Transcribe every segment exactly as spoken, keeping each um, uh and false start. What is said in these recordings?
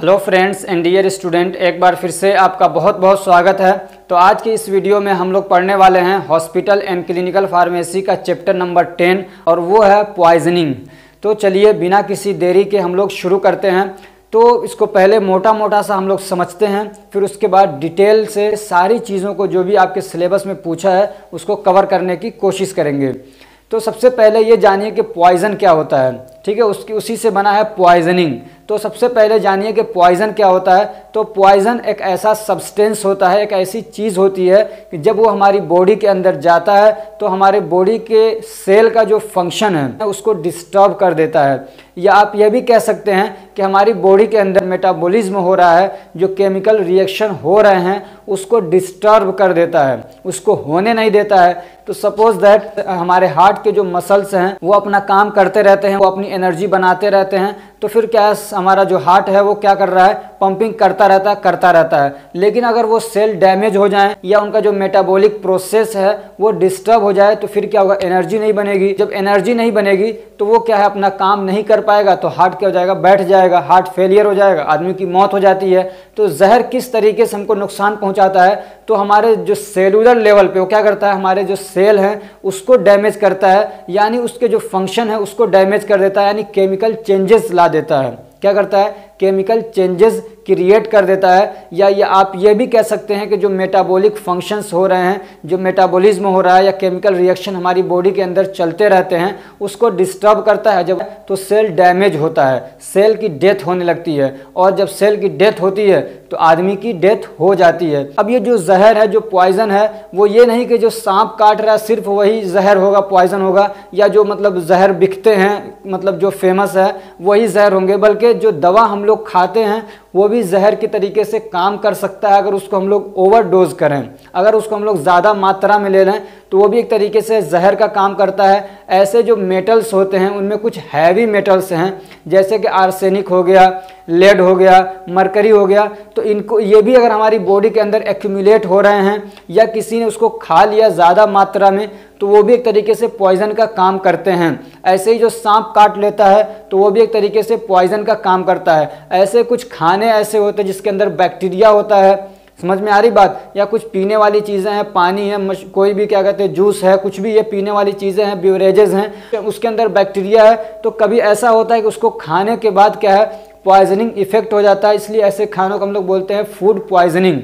Hello friends and dear student, एक बार फिर से आपका बहुत बहुत स्वागत है। तो आज की इस वीडियो में हम लोग पढ़ने वाले हैं हॉस्पिटल एंड क्लिनिकल फार्मेसी का चैप्टर नंबर टेन और वो है पॉइजनिंग। तो चलिए बिना किसी देरी के हम लोग शुरू करते हैं। तो इसको पहले मोटा मोटा सा हम लोग समझते हैं, फिर उसके बाद डिटेल से सारी चीज़ों को जो भी आपके सिलेबस में पूछा है उसको कवर करने की कोशिश करेंगे। तो सबसे पहले ये जानिए कि पॉइज़न क्या होता है, ठीक है। उसकी उसी से बना है पॉइजनिंग। तो सबसे पहले जानिए कि पॉइज़न क्या होता है। तो पॉइज़न एक ऐसा सब्सटेंस होता है, एक ऐसी चीज़ होती है कि जब वो हमारी बॉडी के अंदर जाता है तो हमारे बॉडी के सेल का जो फंक्शन है उसको डिस्टर्ब कर देता है। या आप ये भी कह सकते हैं कि हमारी बॉडी के अंदर मेटाबॉलिज्म हो रहा है, जो केमिकल रिएक्शन हो रहे हैं उसको डिस्टर्ब कर देता है, उसको होने नहीं देता है। तो सपोज दैट हमारे हार्ट के जो मसल्स हैं वो अपना काम करते रहते हैं, वो अपनी एनर्जी बनाते रहते हैं। तो फिर क्या है, हमारा जो हार्ट है वो क्या कर रहा है, पंपिंग करता रहता है करता रहता है। लेकिन अगर वो सेल डैमेज हो जाए या उनका जो मेटाबॉलिक प्रोसेस है वो डिस्टर्ब हो जाए तो फिर क्या होगा, एनर्जी नहीं बनेगी। जब एनर्जी नहीं बनेगी तो वो क्या है, अपना काम नहीं कर पाएगा, तो हार्ट क्या हो जाएगा, बैठ जाएगा, हार्ट फेलियर हो जाएगा, आदमी की मौत हो जाती है। तो जहर किस तरीके से हमको नुकसान पहुंचाता है, तो हमारे जो सेलुलर लेवल पे वो क्या करता है, हमारे जो सेल हैं उसको डैमेज करता है, यानी उसके जो फंक्शन है उसको डैमेज कर देता है, यानी केमिकल चेंजेस ला देता है। क्या करता है, केमिकल चेंजेस क्रिएट कर देता है। या ये आप ये भी कह सकते हैं कि जो मेटाबॉलिक फंक्शंस हो रहे हैं, जो मेटाबॉलिज्म हो रहा है या केमिकल रिएक्शन हमारी बॉडी के अंदर चलते रहते हैं उसको डिस्टर्ब करता है। जब तो सेल डैमेज होता है, सेल की डेथ होने लगती है, और जब सेल की डेथ होती है तो आदमी की डेथ हो जाती है। अब ये जो जहर है, जो पॉइजन है, वो ये नहीं कि जो सांप काट रहा है सिर्फ वही जहर होगा, पॉइजन होगा, या जो मतलब जहर बिकते हैं, मतलब जो फेमस है वही जहर होंगे, बल्कि जो दवा हम लोग खाते हैं वो भी जहर की तरीके से काम कर सकता है अगर उसको हम लोग ओवरडोज करें। अगर उसको हम लोग ज़्यादा मात्रा में ले लें तो वो भी एक तरीके से जहर का काम करता है। ऐसे जो मेटल्स होते हैं उनमें कुछ हैवी मेटल्स हैं, जैसे कि आर्सेनिक हो गया, लेड हो गया, मरकरी हो गया। तो इनको ये भी अगर हमारी बॉडी के अंदर एक्यूमुलेट हो रहे हैं या किसी ने उसको खा लिया ज़्यादा मात्रा में तो वो भी एक तरीके से पॉइजन का काम करते हैं। ऐसे ही जो सांप काट लेता है तो वो भी एक तरीके से पॉइजन का काम करता है। ऐसे कुछ खाने ऐसे होते हैं जिसके अंदर बैक्टीरिया होता है, समझ में आ रही बात, या कुछ पीने वाली चीज़ें हैं, पानी है, कोई भी क्या कहते हैं जूस है, कुछ भी ये पीने वाली चीज़ें हैं, ब्यूरेजेस हैं, उसके अंदर बैक्टीरिया है। तो कभी ऐसा होता है कि उसको खाने के बाद क्या है, पॉइजनिंग इफेक्ट हो जाता है, इसलिए ऐसे खानों को हम लोग बोलते हैं फूड पॉइजनिंग।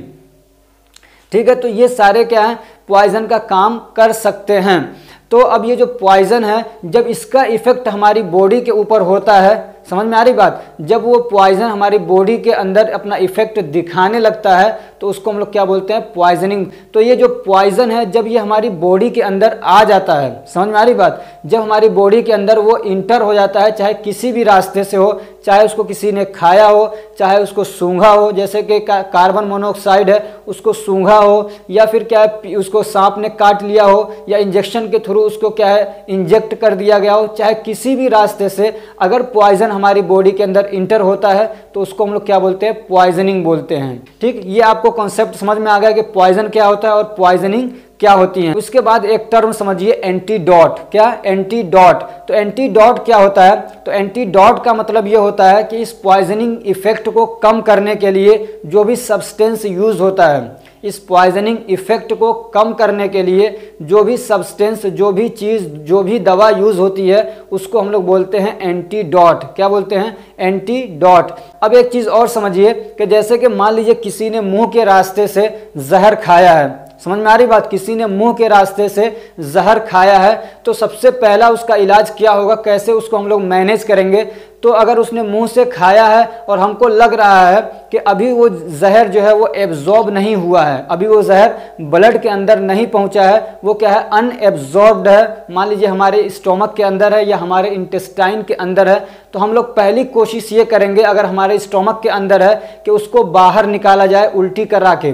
ठीक है, तो ये सारे क्या है, पॉइजन का काम कर सकते हैं। तो अब ये जो पॉइजन है, जब इसका इफेक्ट हमारी बॉडी के ऊपर होता है, समझ में आ रही बात, जब वो पॉइजन हमारी बॉडी के अंदर अपना इफेक्ट दिखाने लगता है तो उसको हम लोग क्या बोलते हैं, पॉइजनिंग। तो ये जो पॉइजन है जब ये हमारी बॉडी के अंदर आ जाता है, समझ में आ रही बात, जब हमारी बॉडी के अंदर वो इंटर हो जाता है, चाहे किसी भी रास्ते से हो, चाहे उसको किसी ने खाया हो, चाहे उसको सूंघा हो, जैसे कि कार्बन मोनोऑक्साइड है उसको सूंघा हो, या फिर क्या है उसको सांप ने काट लिया हो, या इंजेक्शन के थ्रू उसको क्या है इंजेक्ट कर दिया गया हो, चाहे किसी भी रास्ते से अगर पॉइजन हमारी बॉडी के अंदर इंटर होता है तो उसको हम लोग क्या बोलते हैं, पॉइजनिंग बोलते हैं। ठीक, ये आपको कॉन्सेप्ट समझ में आ गया कि पॉइजन क्या होता है और पॉइजनिंग क्या होती है। उसके बाद एक टर्म समझिए, एंटीडोट। क्या, एंटीडोट। तो एंटीडोट क्या होता है, तो एंटीडोट का मतलब ये होता है कि इस पॉइजनिंग इफेक्ट को कम करने के लिए जो भी सब्सटेंस यूज होता है, इस पॉइजनिंग इफेक्ट को कम करने के लिए जो भी सब्सटेंस, जो भी चीज़, जो भी दवा यूज होती है उसको हम लोग बोलते हैं एंटीडोट। क्या बोलते हैं, एंटीडोट। अब एक चीज़ और समझिए कि जैसे कि मान लीजिए किसी ने मुंह के रास्ते से जहर खाया है, समझ में आ रही बात, किसी ने मुंह के रास्ते से जहर खाया है, तो सबसे पहला उसका इलाज क्या होगा, कैसे उसको हम लोग मैनेज करेंगे। तो अगर उसने मुंह से खाया है और हमको लग रहा है कि अभी वो जहर जो है वो एब्जॉर्ब नहीं हुआ है, अभी वो जहर ब्लड के अंदर नहीं पहुंचा है, वो क्या है, अनएब्जॉर्ब्ड है, मान लीजिए हमारे स्टोमक के अंदर है या हमारे इंटेस्टाइन के अंदर है, तो हम लोग पहली कोशिश ये करेंगे अगर हमारे स्टोमक के अंदर है कि उसको बाहर निकाला जाए उल्टी करा के।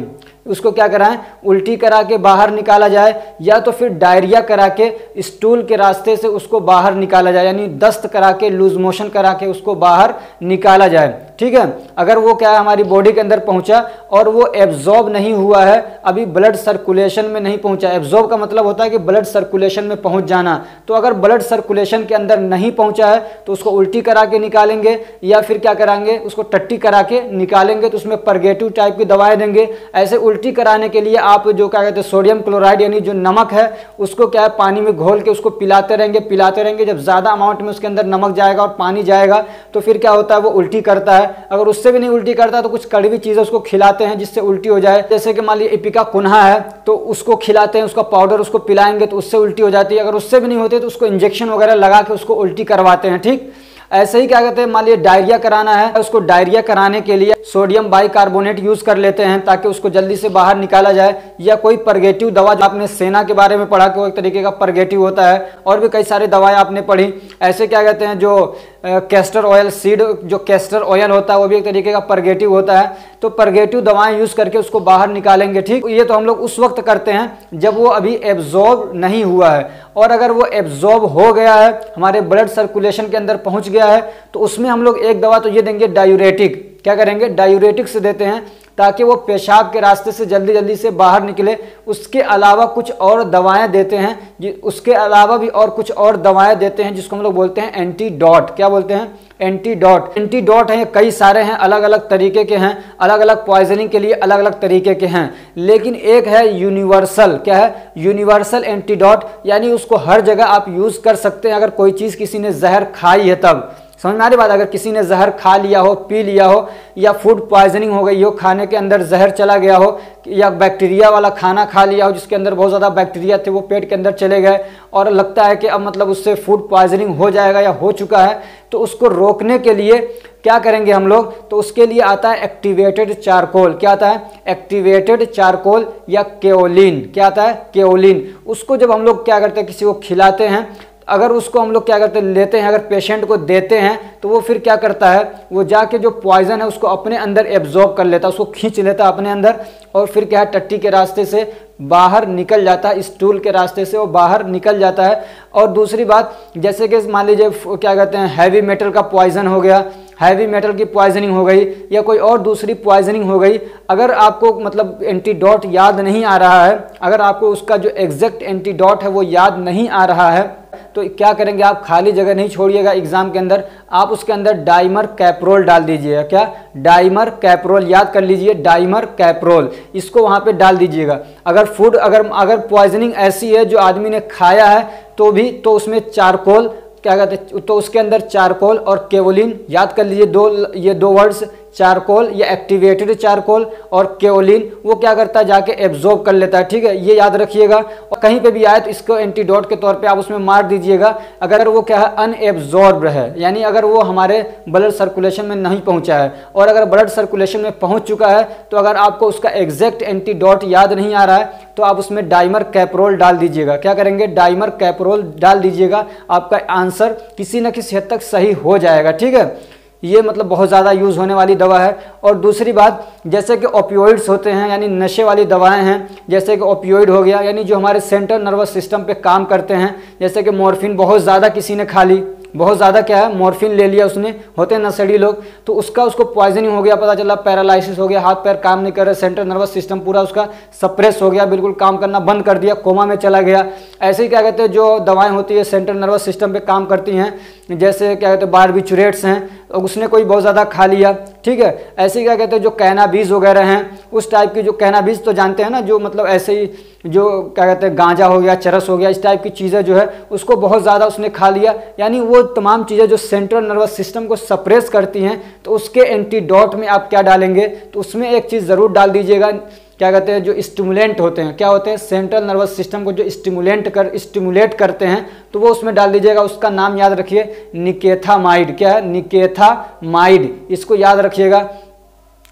उसको क्या कराएं, उल्टी करा के बाहर निकाला जाए, या तो फिर डायरिया करा के स्टूल के रास्ते से उसको बाहर निकाला जाए, यानी दस्त करा के लूज मोशन करा के उसको बाहर निकाला जाए। ठीक है, अगर वो क्या है हमारी बॉडी के अंदर पहुंचा और वो एब्जॉर्ब नहीं हुआ है, अभी ब्लड सर्कुलेशन में नहीं पहुंचा, एब्जॉर्ब का मतलब होता है कि ब्लड सर्कुलेशन में पहुंच जाना, तो अगर ब्लड सर्कुलेशन के अंदर नहीं पहुंचा है तो उसको उल्टी करा के निकालेंगे, या फिर क्या कराएंगे, उसको टट्टी करा के निकालेंगे, तो उसमें परगेटिव टाइप की दवाएं देंगे। ऐसे उल्टी कराने के लिए आप जो क्या कहते हैं सोडियम क्लोराइड यानी जो नमक है उसको क्या है पानी में घोल के उसको पिलाते रहेंगे पिलाते रहेंगे जब ज़्यादा अमाउंट में उसके अंदर नमक जाएगा और पानी जाएगा तो फिर क्या होता है वो उल्टी करता है। अगर उससे भी नहीं उल्टी करता तो कुछ कड़वी चीज़ें उसको खिलाते हैं जिससे उल्टी हो जाए, जैसे कि मान लीजिए इपिका कुन्हा है तो उसको खिलाते हैं, उसका पाउडर उसको पिलाएंगे तो उससे उल्टी हो जाती है। अगर उससे भी नहीं होती तो उसको इंजेक्शन वगैरह लगा के उसको उल्टी करवाते हैं। ठीक, ऐसे ही क्या कहते हैं मान लीजिए डायरिया कराना है, उसको डायरिया कराने के लिए सोडियम बाइकार्बोनेट यूज कर लेते हैं ताकि उसको जल्दी से बाहर निकाला जाए, या कोई परगेटिव दवा जो आपने सेना के बारे में पढ़ा कि वो एक तरीके का परगेटिव होता है, और भी कई सारी दवाएं आपने पढ़ी। ऐसे क्या कहते हैं जो कैस्टर ऑयल सीड, जो कैस्टर ऑयल होता है वो भी एक तरीके का परगेटिव होता है, तो परगेटिव दवाएं यूज करके उसको बाहर निकालेंगे। ठीक, ये तो हम लोग उस वक्त करते हैं जब वो अभी एब्जॉर्ब नहीं हुआ है, और अगर वो एब्जॉर्ब हो गया है, हमारे ब्लड सर्कुलेशन के अंदर पहुंच गया है, तो उसमें हम लोग एक दवा तो ये देंगे डायूरेटिक। क्या करेंगे, डायूरेटिक से देते हैं ताकि वो पेशाब के रास्ते से जल्दी जल्दी से बाहर निकले। उसके अलावा कुछ और दवाएं देते हैं, उसके अलावा भी और कुछ और दवाएं देते हैं जिसको हम लोग बोलते हैं एंटीडॉट। क्या बोलते हैं, एंटीडॉट। एंटीडॉट हैं कई सारे हैं, अलग अलग तरीके के हैं, अलग अलग पॉइजनिंग के लिए अलग अलग तरीके के हैं, लेकिन एक है यूनिवर्सल। क्या है, यूनिवर्सल एंटीडॉट, यानी उसको हर जगह आप यूज कर सकते हैं। अगर कोई चीज़ किसी ने जहर खाई है तब, समझ में आ रही बात, अगर किसी ने जहर खा लिया हो, पी लिया हो, या फूड पॉइजनिंग हो गई हो, खाने के अंदर जहर चला गया हो, या बैक्टीरिया वाला खाना खा लिया हो जिसके अंदर बहुत ज़्यादा बैक्टीरिया थे वो पेट के अंदर चले गए और लगता है कि अब मतलब उससे फूड पॉइजनिंग हो जाएगा या हो चुका है, तो उसको रोकने के लिए क्या करेंगे हम लोग, तो उसके लिए आता है एक्टिवेटेड चारकोल। क्या आता है, एक्टिवेटेड चारकोल या केओलिन। क्या आता है, केओलिन। उसको जब हम लोग क्या करते हैं किसी को खिलाते हैं, अगर उसको हम लोग क्या करते हैं लेते हैं, अगर पेशेंट को देते हैं तो वो फिर क्या करता है, वो जाके जो पॉइजन है उसको अपने अंदर एब्जॉर्ब कर लेता है, उसको खींच लेता है अपने अंदर, और फिर क्या है टट्टी के रास्ते से बाहर निकल जाता है, स्टूल के रास्ते से वो बाहर निकल जाता है। और दूसरी बात, जैसे कि मान लीजिए क्या कहते हैं हैवी मेटल का पॉइजन हो गया, हैवी मेटल की पॉइजनिंग हो गई, या कोई और दूसरी पॉइजनिंग हो गई, अगर आपको मतलब एंटीडॉट याद नहीं आ रहा है, अगर आपको उसका जो एग्जैक्ट एंटीडॉट है वो याद नहीं आ रहा है, तो क्या करेंगे आप, खाली जगह नहीं छोड़िएगा एग्जाम के अंदर, आप उसके अंदर डाइमर कैप्रोल डाल दीजिएगा। क्या, डाइमर कैप्रोल, याद कर लीजिए डाइमर कैप्रोल, इसको वहां पे डाल दीजिएगा। अगर फूड अगर अगर पॉइजनिंग ऐसी है जो आदमी ने खाया है तो भी, तो उसमें चारकोल क्या कहते हैं, तो उसके अंदर चारकोल और केओलिन, याद कर लीजिए दो ये दो वर्ड्स, चारकोल या एक्टिवेटेड चारकोल और केओलिन, वो क्या करता है जाके एब्जॉर्ब कर लेता है। ठीक है, ये याद रखिएगा, और कहीं पे भी आए तो इसको एंटीडोट के तौर पे आप उसमें मार दीजिएगा। अगर वो क्या है अनएब्जॉर्ब्ड है, यानी अगर वो हमारे ब्लड सर्कुलेशन में नहीं पहुंचा है, और अगर ब्लड सर्कुलेशन में पहुंच चुका है तो अगर आपको उसका एग्जैक्ट एंटीडोट याद नहीं आ रहा है तो आप उसमें डाइमर कैप्रोल डाल दीजिएगा। क्या करेंगे, डाइमर कैप्रोल डाल दीजिएगा, आपका आंसर किसी न किसी हद तक सही हो जाएगा। ठीक है, ये मतलब बहुत ज़्यादा यूज़ होने वाली दवा है। और दूसरी बात, जैसे कि ओपियोइड्स होते हैं यानी नशे वाली दवाएं हैं, जैसे कि ओपियोइड हो गया यानी जो हमारे सेंट्रल नर्वस सिस्टम पे काम करते हैं, जैसे कि मॉर्फिन बहुत ज़्यादा किसी ने खा ली, बहुत ज़्यादा क्या है मॉर्फिन ले लिया उसने, होते हैं नशेड़ी लोग, तो उसका उसको पॉइजनिंग हो गया, पता चला पैरालिसिस हो गया, हाथ पैर काम नहीं कर रहे, सेंट्रल नर्वस सिस्टम पूरा उसका सप्रेस हो गया, बिल्कुल काम करना बंद कर दिया, कोमा में चला गया। ऐसे ही क्या कहते हैं जो दवाएं होती है सेंट्रल नर्वस सिस्टम पे काम करती हैं, जैसे क्या कहते हैं बारबिचुरेट्स हैं, उसने कोई बहुत ज़्यादा खा लिया। ठीक है, ऐसे ही क्या कहते हैं जो कैनाबीज वगैरह हैं, उस टाइप की, जो कैनाबीज तो जानते हैं ना, जो मतलब ऐसे ही जो क्या कहते हैं गांजा हो गया, चरस हो गया, इस टाइप की चीज़ें जो है उसको बहुत ज़्यादा उसने खा लिया, यानी वो तमाम चीज़ें जो सेंट्रल नर्वस सिस्टम को सप्रेस करती हैं, तो उसके एंटीडोट में आप क्या डालेंगे, तो उसमें एक चीज़ ज़रूर डाल दीजिएगा, क्या कहते हैं जो स्टिमुलेंट होते हैं, क्या होते हैं सेंट्रल नर्वस सिस्टम को जो स्टिमुलेंट कर स्टिमुलेट करते हैं, तो वो उसमें डाल दीजिएगा। उसका नाम याद रखिए निकेथामाइड। क्या है, निकेथामाइड, इसको याद रखिएगा।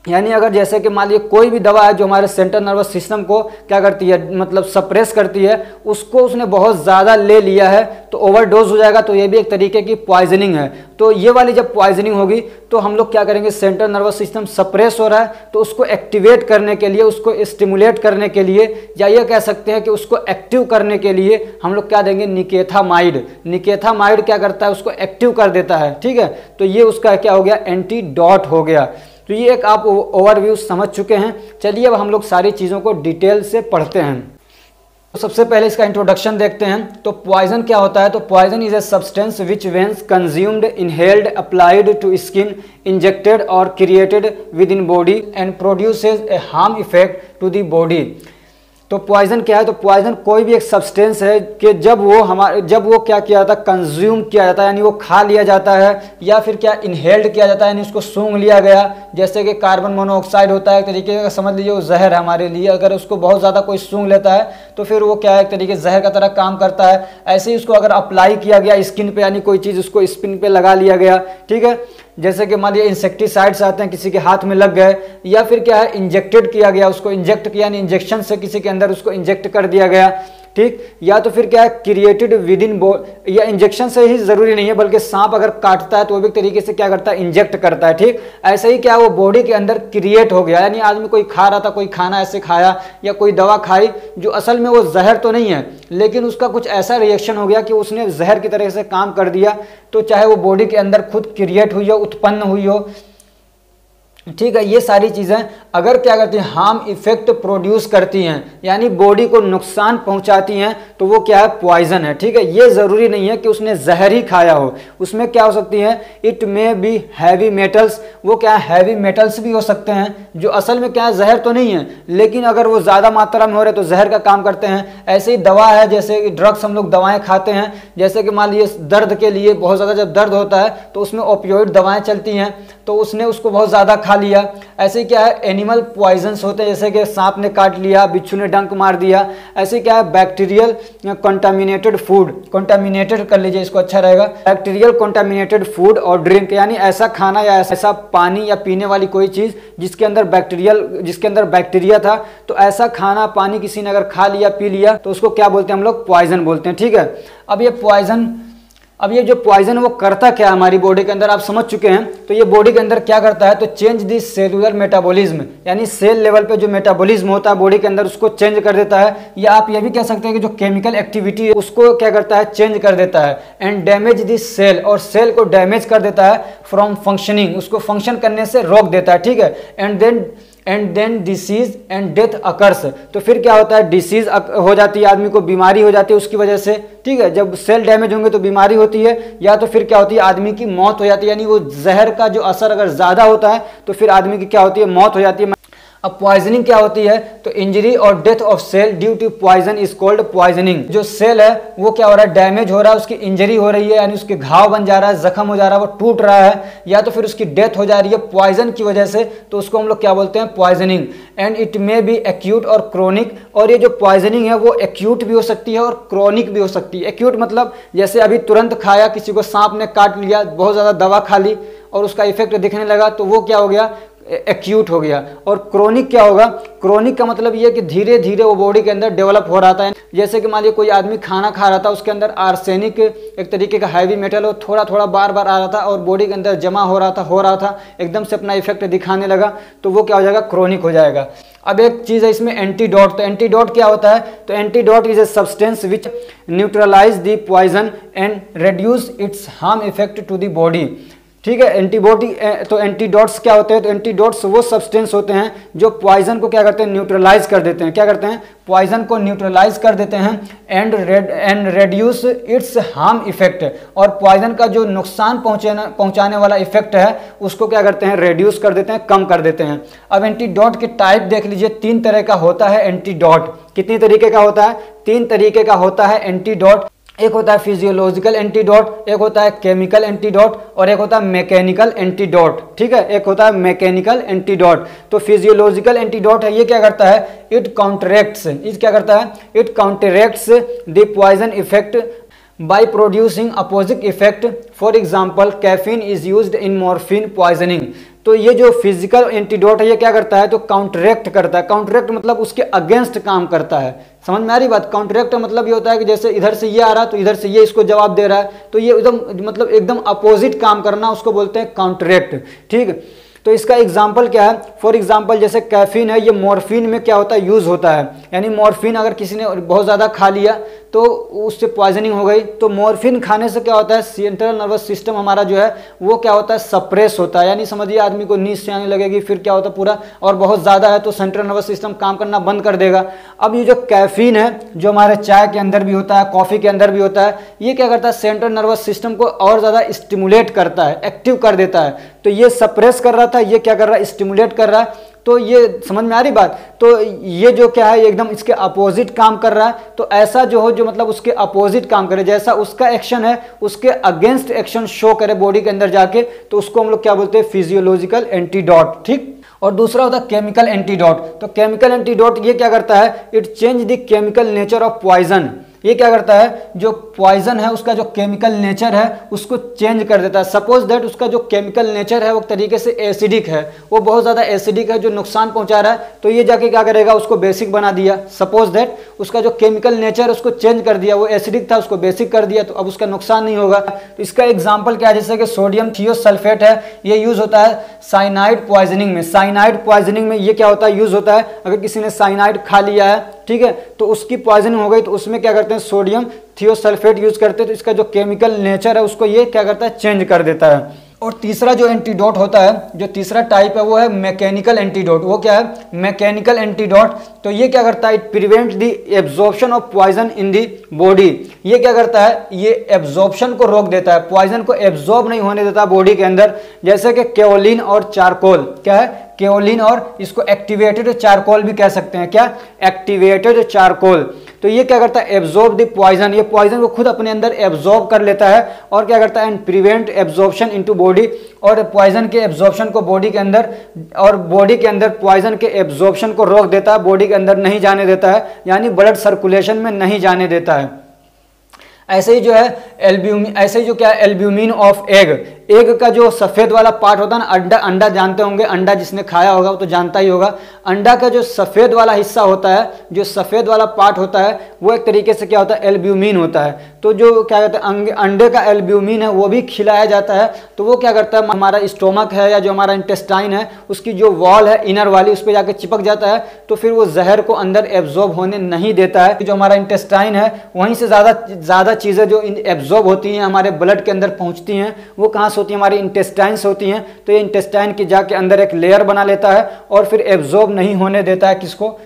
यानी अगर जैसे कि मान लीजिए कोई भी दवा है जो हमारे सेंट्रल नर्वस सिस्टम को क्या करती है, मतलब सप्रेस करती है, उसको उसने बहुत ज़्यादा ले लिया है तो ओवरडोज हो जाएगा, तो ये भी एक तरीके की पॉइजनिंग है। तो ये वाली जब पॉइजनिंग होगी तो हम लोग क्या करेंगे, सेंट्रल नर्वस सिस्टम सप्रेस हो रहा है तो उसको एक्टिवेट करने के लिए, उसको स्टिमुलेट करने के लिए, या ये कह सकते हैं कि उसको एक्टिव करने के लिए हम लोग क्या देंगे, निकेथामाइड। निकेथामाइड क्या करता है, उसको एक्टिव कर देता है। ठीक है, तो ये उसका क्या हो गया, एंटीडोट हो गया। तो ये एक आप ओवरव्यू समझ चुके हैं। चलिए अब हम लोग सारी चीज़ों को डिटेल से पढ़ते हैं। तो सबसे पहले इसका इंट्रोडक्शन देखते हैं। तो पॉइजन क्या होता है, तो poison is a substance which when consumed, inhaled, applied to skin, injected और created within body and produces a harm effect to the body. तो पॉइजन क्या है, तो पॉइजन कोई भी एक सब्सटेंस है कि जब वो हमारे जब वो क्या किया जाता है, कंज्यूम किया जाता है, यानी वो खा लिया जाता है, या फिर क्या इनहेल्ड किया जाता है, यानी उसको सूंघ लिया गया। जैसे कि कार्बन मोनोऑक्साइड होता है, एक तरीके का समझ लीजिए वो जहर है हमारे लिए। अगर उसको बहुत ज़्यादा कोई सूंघ लेता है तो फिर वो क्या है, एक तरीके जहर का तरह काम करता है। ऐसे ही उसको अगर अप्लाई किया गया स्किन पे, यानी कोई चीज़ उसको स्किन पे लगा लिया गया, ठीक है, जैसे कि मान लीजिए इंसेक्टिसाइड्स आते हैं, किसी के हाथ में लग गए, या फिर क्या है इंजेक्टेड किया गया, उसको इंजेक्ट किया, यानी इंजेक्शन से किसी के अंदर उसको इंजेक्ट कर दिया गया। ठीक, या तो फिर क्या है क्रिएटेड विद इन बो, या इंजेक्शन से ही जरूरी नहीं है, बल्कि सांप अगर काटता है तो वो भी तरीके से क्या करता है, इंजेक्ट करता है। ठीक, ऐसे ही क्या वो बॉडी के अंदर क्रिएट हो गया, यानी आदमी कोई खा रहा था, कोई खाना ऐसे खाया या कोई दवा खाई जो असल में वो जहर तो नहीं है, लेकिन उसका कुछ ऐसा रिएक्शन हो गया कि उसने जहर की तरह से काम कर दिया। तो चाहे वो बॉडी के अंदर खुद क्रिएट हुई हो, उत्पन्न हुई हो, ठीक है, ये सारी चीज़ें अगर क्या करती हैं, हार्म इफेक्ट प्रोड्यूस करती हैं, यानी बॉडी को नुकसान पहुंचाती हैं, तो वो क्या है, पॉइजन है। ठीक है, ये ज़रूरी नहीं है कि उसने जहर ही खाया हो, उसमें क्या हो सकती है, it may be heavy metals, वो क्या है, हैवी मेटल्स भी हो सकते हैं जो असल में क्या है, जहर तो नहीं है, लेकिन अगर वो ज़्यादा मात्रा में हो रहे तो जहर का काम करते हैं। ऐसे ही दवा है, जैसे कि ड्रग्स हम लोग दवाएँ खाते हैं, जैसे कि मान लीजिए दर्द के लिए बहुत ज़्यादा जब दर्द होता है तो उसमें ओपियोइड दवाएँ चलती हैं, तो उसने उसको बहुत ज़्यादा खा लिया। ऐसे क्या है, एनिमल पॉइजन्स होते हैं, जैसे कि सांप ने काट लिया, बिच्छू ने डंक मार दिया। ऐसे क्या है, बैक्टीरियल कंटामिनेटेड फूड, कंटामिनेटेड कर लीजिए इसको अच्छा रहेगा, बैक्टीरियल कंटामिनेटेड फूड और ड्रिंक, यानी ऐसा खाना या ऐसा पानी या पीने वाली कोई चीज़ जिसके अंदर बैक्टीरियल जिसके अंदर बैक्टीरिया था, तो ऐसा खाना पानी किसी ने अगर खा लिया, पी लिया, तो उसको क्या बोलते हैं हम लोग, पॉइजन बोलते हैं। ठीक है, अब ये पॉइजन अब ये जो पॉइजन वो करता क्या है हमारी बॉडी के अंदर, आप समझ चुके हैं। तो ये बॉडी के अंदर क्या करता है, तो चेंज दी सेलुलर मेटाबॉलिज्म, यानी सेल लेवल पे जो मेटाबॉलिज्म होता है बॉडी के अंदर उसको चेंज कर देता है, या आप ये भी कह सकते हैं कि जो केमिकल एक्टिविटी है उसको क्या करता है, चेंज कर देता है। एंड डैमेज दी सेल, और सेल को डैमेज कर देता है फ्रॉम फंक्शनिंग, उसको फंक्शन करने से रोक देता है। ठीक है, and then and then disease and death occurs, तो फिर क्या होता है, डिसीज हो जाती है, आदमी को बीमारी हो जाती है उसकी वजह से। ठीक है, जब सेल डैमेज होंगे तो बीमारी होती है, या तो फिर क्या होती है, आदमी की मौत हो जाती है, यानी वो जहर का जो असर अगर ज़्यादा होता है तो फिर आदमी की क्या होती है, मौत हो जाती है। अब पॉइजनिंग क्या होती है, तो इंजरी और death of cell due to poison is called poisoning. जो सेल है वो क्या हो रहा है, डैमेज हो रहा है, उसकी इंजरी हो रही है, यानी उसके घाव बन जा रहा है, जख्म हो जा रहा है, वो टूट रहा है, या तो फिर उसकी डेथ हो जा रही है पॉइजन की वजह से, तो उसको हम लोग क्या बोलते हैं, poisoning. And it may be acute और क्रोनिक, और ये जो पॉइजनिंग है वो एक्यूट भी हो सकती है और क्रोनिक भी हो सकती है। एक्यूट मतलब जैसे अभी तुरंत खाया, किसी को सांप ने काट लिया, बहुत ज़्यादा दवा खा ली और उसका इफेक्ट दिखने लगा, तो वो क्या हो गया, एक्यूट हो गया। और क्रोनिक क्या होगा, क्रोनिक का मतलब ये कि धीरे धीरे वो बॉडी के अंदर डेवलप हो रहा था। जैसे कि मान लीजिए कोई आदमी खाना खा रहा था, उसके अंदर आर्सेनिक एक तरीके का हैवी मेटल हो, थोड़ा थोड़ा बार बार आ रहा था और बॉडी के अंदर जमा हो रहा था हो रहा था एकदम से अपना इफेक्ट दिखाने लगा, तो वो क्या हो जाएगा, क्रोनिक हो जाएगा। अब एक चीज़ है इसमें एंटीडोट, तो एंटीडोट क्या होता है, तो antidote is a substance which neutralize the poison and reduce its harm effect to the body. ठीक है, एंटीबॉडी, तो एंटीडोट्स क्या होते हैं, तो एंटीडोट्स वो सब्सटेंस होते हैं जो पॉइजन को क्या करते हैं, न्यूट्रलाइज कर देते हैं। क्या करते हैं, पॉइजन को न्यूट्रलाइज कर देते हैं and red and reduce its harm effect, और पॉइजन का जो नुकसान पहुंचाना पहुंचाने वाला इफेक्ट है उसको क्या करते हैं, रेड्यूस कर देते हैं, कम कर देते हैं। अब एंटीडोट के टाइप देख लीजिए, तीन तरह का होता है एंटीडोट। कितनी तरीके का होता है, तीन तरीके का होता है एंटीडोट। एक होता है फिजियोलॉजिकल एंटीडोट, एक होता है केमिकल एंटीडोट, और एक होता है मैकेनिकल एंटीडोट। ठीक है, एक होता है मैकेनिकल एंटीडोट। तो फिजियोलॉजिकल एंटीडोट है, ये क्या करता है, इट काउंटरैक्ट्स, इट क्या करता है, it counteracts the poison effect by producing opposite effect. For example, caffeine is used in morphine poisoning. तो ये जो फिजिकल एंटीडोट है ये क्या करता है, तो काउंटरैक्ट करता है। काउंटरैक्ट मतलब उसके अगेंस्ट काम करता है। समझ में आ रही बात? काउंटरैक्ट मतलब ये होता है कि जैसे इधर से ये आ रहा है तो इधर से ये इसको जवाब दे रहा है, तो ये एकदम मतलब एकदम अपोजिट काम करना, उसको बोलते हैं काउंटरैक्ट। ठीक, तो इसका एग्जाम्पल क्या है? फॉर एग्जाम्पल जैसे कैफीन है, ये मॉर्फिन में क्या होता है, यूज़ होता है। यानी मॉर्फिन अगर किसी ने बहुत ज़्यादा खा लिया तो उससे पॉइजनिंग हो गई, तो मॉर्फिन खाने से क्या होता है, सेंट्रल नर्वस सिस्टम हमारा जो है वो क्या होता है, सप्रेस होता है। यानी समझिए आदमी को नींद से आने लगेगी, फिर क्या होता है पूरा, और बहुत ज़्यादा है तो सेंट्रल नर्वस सिस्टम काम करना बंद कर देगा। अब ये जो कैफीन है जो हमारे चाय के अंदर भी होता है, कॉफ़ी के अंदर भी होता है, ये क्या करता है, सेंट्रल नर्वस सिस्टम को और ज़्यादा स्टिमुलेट करता है, एक्टिव कर देता है। तो ये सप्रेस कर रहा था, ये क्या कर रहा है, स्टिमुलेट कर रहा है। तो ये समझ में आ रही बात? तो ये जो क्या है, एकदम इसके अपोजिट काम कर रहा है। तो ऐसा जो हो जो मतलब उसके अपोजिट काम करे, जैसा उसका एक्शन है उसके अगेंस्ट एक्शन शो करे बॉडी के अंदर जाके, तो उसको हम लोग क्या बोलते हैं, फिजियोलॉजिकल एंटीडोट। ठीक, और दूसरा होता है केमिकल एंटीडोट। तो केमिकल एंटीडोट ये क्या करता है, it change the chemical nature of poison. ये क्या करता है, जो पॉइजन है उसका जो केमिकल नेचर है उसको चेंज कर देता है। सपोज दैट उसका जो केमिकल नेचर है वो तरीके से एसिडिक है, वो बहुत ज़्यादा एसिडिक है जो नुकसान पहुंचा रहा है, तो ये जाके क्या करेगा, उसको बेसिक बना दिया। सपोज दैट उसका जो केमिकल नेचर उसको चेंज कर दिया, वो एसिडिक था उसको बेसिक कर दिया, तो अब उसका नुकसान नहीं होगा। तो इसका एग्जाम्पल क्या है, जैसे कि सोडियम थियोसल्फेट है, ये यूज होता है साइनाइड पॉइजनिंग में। साइनाइड पॉइजनिंग में ये क्या होता है, यूज होता है, अगर किसी ने साइनाइड खा लिया है, ठीक है, तो उसकी पॉइजनिंग हो गई, तो उसमें क्या करते हैं, सोडियम थियोसल्फेट यूज करते हैं। तो इसका जो केमिकल नेचर है उसको ये क्या करता है, चेंज कर देता है। और तीसरा जो एंटीडोट होता है, जो तीसरा टाइप है वो है मैकेनिकल एंटीडोट। वो क्या है, मैकेनिकल एंटीडोट। तो ये क्या करता है, it prevent the absorption of poison in the body. ये क्या करता है, ये एब्जॉर्प्शन को रोक देता है, पॉइजन को एब्जॉर्ब नहीं होने देता बॉडी के अंदर। जैसे कि केओलिन और चारकोल, क्या है, केओलिन, और इसको एक्टिवेटेड चारकोल भी कह सकते हैं। क्या, एक्टिवेटेड चारकोल। तो ये क्या करता है, एब्जॉर्ब द पॉइजन, ये पॉइजन को खुद अपने अंदर एब्जॉर्ब कर लेता है और क्या करता है, and prevent absorption into body, और पॉइजन के एब्जॉर्प्शन को बॉडी के अंदर, और बॉडी के अंदर पॉइजन के एब्जॉर्प्शन को रोक देता है, बॉडी के अंदर नहीं जाने देता है, यानी ब्लड सर्कुलेशन में नहीं जाने देता है। ऐसे ही जो है एल्ब्यूमिन, ऐसे ही जो क्या है, एल्ब्यूमिन ऑफ एग, एग का जो सफ़ेद वाला पार्ट होता है ना, अंडा, अंडा जानते होंगे, अंडा जिसने खाया होगा वो तो जानता ही होगा। अंडा का जो सफ़ेद वाला हिस्सा होता है, जो सफ़ेद वाला पार्ट होता है, वो एक तरीके से क्या होता है, एल्ब्यूमिन होता है। तो जो क्या कहते हैं, अंडे का एल्ब्यूमिन है वो भी खिलाया जाता है। तो वो क्या करता है, हमारा स्टोमक है या जो हमारा इंटेस्टाइन है, उसकी जो वॉल है इनर वाली, उस पर जाकर चिपक जाता है, तो फिर वो जहर को अंदर एब्जॉर्ब होने नहीं देता है। जो हमारा इंटेस्टाइन है वहीं से ज़्यादा ज़्यादा चीज़ें जो एब्जॉर्ब होती हैं, हमारे ब्लड के अंदर पहुँचती हैं, वो कहाँ होती है, हमारी इंटेस्टाइन्स होती हैं। तो ये इंटेस्टाइन की जाके अंदर एक लेयर बना लेता है और फिर एब्जॉर्ब नहीं होने देता है किसको,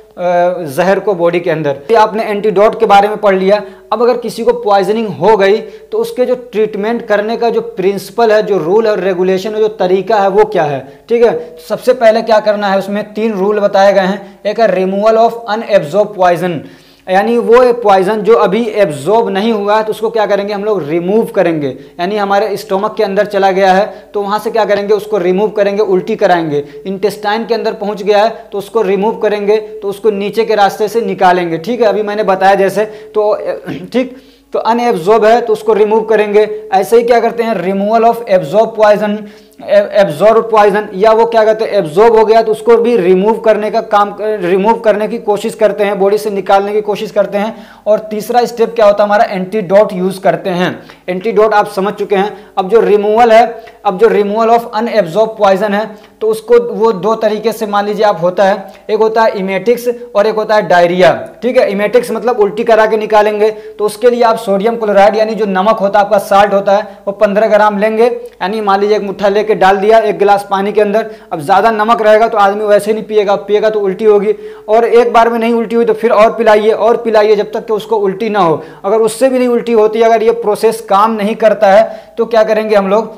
जहर को बॉडी के अंदर। ये आपने एंटीडोट के बारे में पढ़ लिया। अब अगर किसी को पॉइजनिंग हो गई तो उसके जो ट्रीटमेंट करने का जो प्रिंसिपल है, जो रूल और रेगुलेशन है, जो तरीका है, वो क्या है, ठीक है। सबसे पहले क्या करना है, उसमें तीन रूल बताए गए हैं। एक है रिमूवल ऑफ अनएब्जॉर्ब पॉइजन, यानी वो पॉइजन जो अभी एब्जॉर्ब नहीं हुआ है तो उसको क्या करेंगे, हम लोग रिमूव करेंगे। यानी हमारे स्टोमक के अंदर चला गया है तो वहाँ से क्या करेंगे, उसको रिमूव करेंगे, उल्टी कराएंगे। इंटेस्टाइन के अंदर पहुँच गया है तो उसको रिमूव करेंगे, तो उसको नीचे के रास्ते से निकालेंगे, ठीक है। अभी मैंने बताया जैसे, तो ठीक, तो अनएब्जॉर्ब है तो उसको रिमूव करेंगे। ऐसे ही क्या करते हैं, removal of absorb poison, absorb poison, या वो क्या कहते हैं, एब्जॉर्ब हो गया तो उसको भी रिमूव करने का काम, रिमूव करने की कोशिश करते हैं, बॉडी से निकालने की कोशिश करते हैं। और तीसरा स्टेप क्या होता है, हमारा एंटीडोट यूज करते हैं। एंटीडोट आप समझ चुके हैं। अब जो रिमूवल है, अब जो रिमूवल ऑफ अनएब्जॉर्ब पॉइजन है, तो उसको वो दो तरीके से मान लीजिए आप होता है, एक होता है इमेटिक्स और एक होता है डायरिया, ठीक है। इमेटिक्स मतलब उल्टी करा के निकालेंगे, तो उसके लिए आप सोडियम क्लोराइड यानी जो नमक होता है, आपका साल्ट होता है, वो पंद्रह ग्राम लेंगे, यानी मान लीजिए एक मुट्ठा लेके डाल दिया एक गिलास पानी के अंदर। अब ज़्यादा नमक रहेगा तो आदमी वैसे नहीं पिएगा, पिएगा तो उल्टी होगी, और एक बार में नहीं उल्टी हुई तो फिर और पिलाइए और पिलाइए जब तक कि उसको उल्टी ना हो। अगर उससे भी नहीं उल्टी होती, अगर ये प्रोसेस काम नहीं करता है, तो क्या करेंगे हम लोग,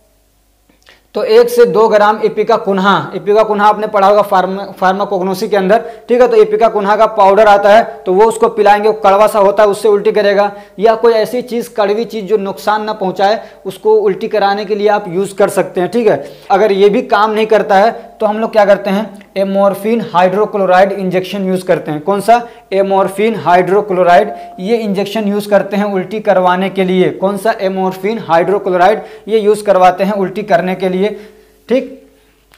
तो एक से दो ग्राम इपिका कुन्हा, इपिका कुन्हा आपने पढ़ा होगा फार्मा फार्माकोग्नोसी के अंदर, ठीक है। तो इपिका कुन्हा का पाउडर आता है तो वो उसको पिलाएंगे, वो कड़वा सा होता है, उससे उल्टी करेगा। या कोई ऐसी चीज़, कड़वी चीज़ जो नुकसान ना पहुंचाए, उसको उल्टी कराने के लिए आप यूज़ कर सकते हैं, ठीक है। अगर ये भी काम नहीं करता है तो हम लोग क्या करते हैं, एमोर्फिन हाइड्रोक्लोराइड इंजेक्शन यूज़ करते हैं। कौन सा, एमोर्फिन हाइड्रोक्लोराइड, ये इंजेक्शन यूज़ करते हैं उल्टी करवाने के लिए। कौन सा, एमोर्फिन हाइड्रोक्लोराइड, ये यूज़ करवाते हैं उल्टी करने के लिए, ठीक।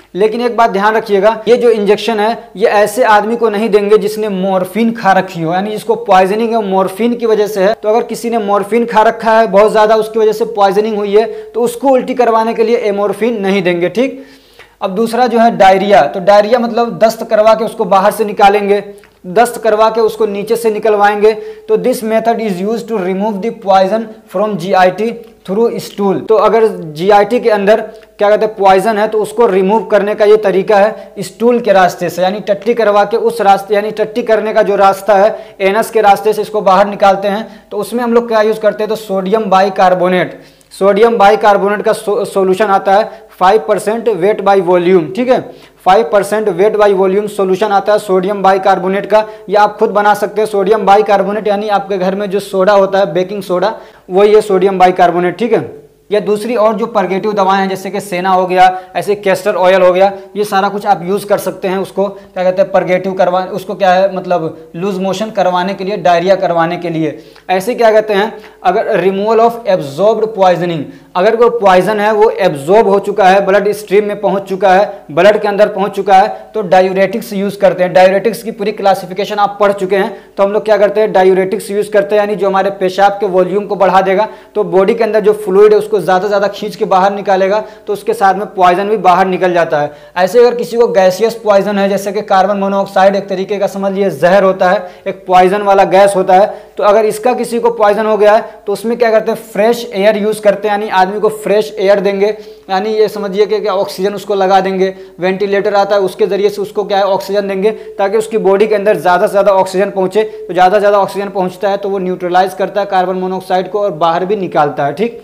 लेकिन एक बात ध्यान रखिएगा, ये जो इंजेक्शन है ये ऐसे आदमी को नहीं देंगे जिसने मॉर्फिन खा रखी हो, यानी जिसको पॉइजनिंग है मॉर्फिन की वजह से है। तो अगर किसी ने मॉर्फिन खा रखा है बहुत ज्यादा, उसकी वजह से पॉइजनिंग हुई है, तो उसको उल्टी करवाने के लिए एमोर्फिन नहीं देंगे, ठीक। अब दूसरा जो है डायरिया, तो डायरिया मतलब दस्त करवा के उसको बाहर से निकालेंगे, दस्त करवा के उसको नीचे से निकलवाएंगे। तो this method is use to remove the poison from GIT through stool. तो अगर जीआईटी के अंदर क्या कहते हैं पॉइजन है तो उसको रिमूव करने का ये तरीका है स्टूल के रास्ते से, यानी टट्टी करवा के उस रास्ते, यानी टट्टी करने का जो रास्ता है एनस के रास्ते से इसको बाहर निकालते हैं। तो उसमें हम लोग क्या यूज करते हैं, तो सोडियम बाइकार्बोनेट, सोडियम बाइकार्बोनेट का सॉल्यूशन आता है five percent weight by volume, ठीक है, five percent weight by volume solution आता है सोडियम बाइकार्बोनेट का। या आप खुद बना सकते हैं सोडियम बाइकार्बोनेट, यानी आपके घर में जो सोडा होता है बेकिंग सोडा, वही है सोडियम बाइकार्बोनेट, ठीक है। या दूसरी और जो परगेटिव दवाएं हैं जैसे कि सेना हो गया, ऐसे कैस्टर ऑयल हो गया, ये सारा कुछ आप यूज़ कर सकते हैं। उसको क्या कहते हैं परगेटिव करवा, उसको क्या है मतलब लूज मोशन करवाने के लिए, डायरिया करवाने के लिए। ऐसे क्या कहते हैं, अगर रिमूवल ऑफ एब्जॉर्ब्ड पॉइजनिंग, अगर कोई पॉइजन है वो एब्जॉर्ब हो चुका है, ब्लड स्ट्रीम में पहुंच चुका है, ब्लड के अंदर पहुंच चुका है, तो डायूरेटिक्स यूज करते हैं। डायूरेटिक्स की पूरी क्लासिफिकेशन आप पढ़ चुके हैं, तो हम लोग क्या करते हैं डायूरेटिक्स यूज करते हैं, यानी जो हमारे पेशाब के वॉल्यूम को बढ़ा देगा, तो बॉडी के अंदर जो फ्लूइड है उसको ज्यादा से ज्यादा खींच के बाहर निकालेगा, तो उसके साथ में पॉइजन भी बाहर निकल जाता है। ऐसे अगर किसी को गैसियस पॉइजन है, जैसे कि कार्बन मोनोऑक्साइड एक तरीके का समझ लिए जहर होता है, एक पॉइजन वाला गैस होता है, तो अगर इसका किसी को पॉइजन हो गया है तो उसमें क्या करते हैं फ्रेश एयर यूज करते हैं, यानी आदमी को फ्रेश एयर देंगे, यानी ये समझिए कि क्या ऑक्सीजन उसको लगा देंगे, वेंटिलेटर आता है उसके जरिए से उसको क्या है ऑक्सीजन देंगे, ताकि उसकी बॉडी के अंदर ज़्यादा से ज़्यादा ऑक्सीजन पहुंचे। तो ज़्यादा से ज़्यादा ऑक्सीजन पहुंचता है तो वो न्यूट्रलाइज करता है कार्बन मोनोऑक्साइड को और बाहर भी निकालता है, ठीक।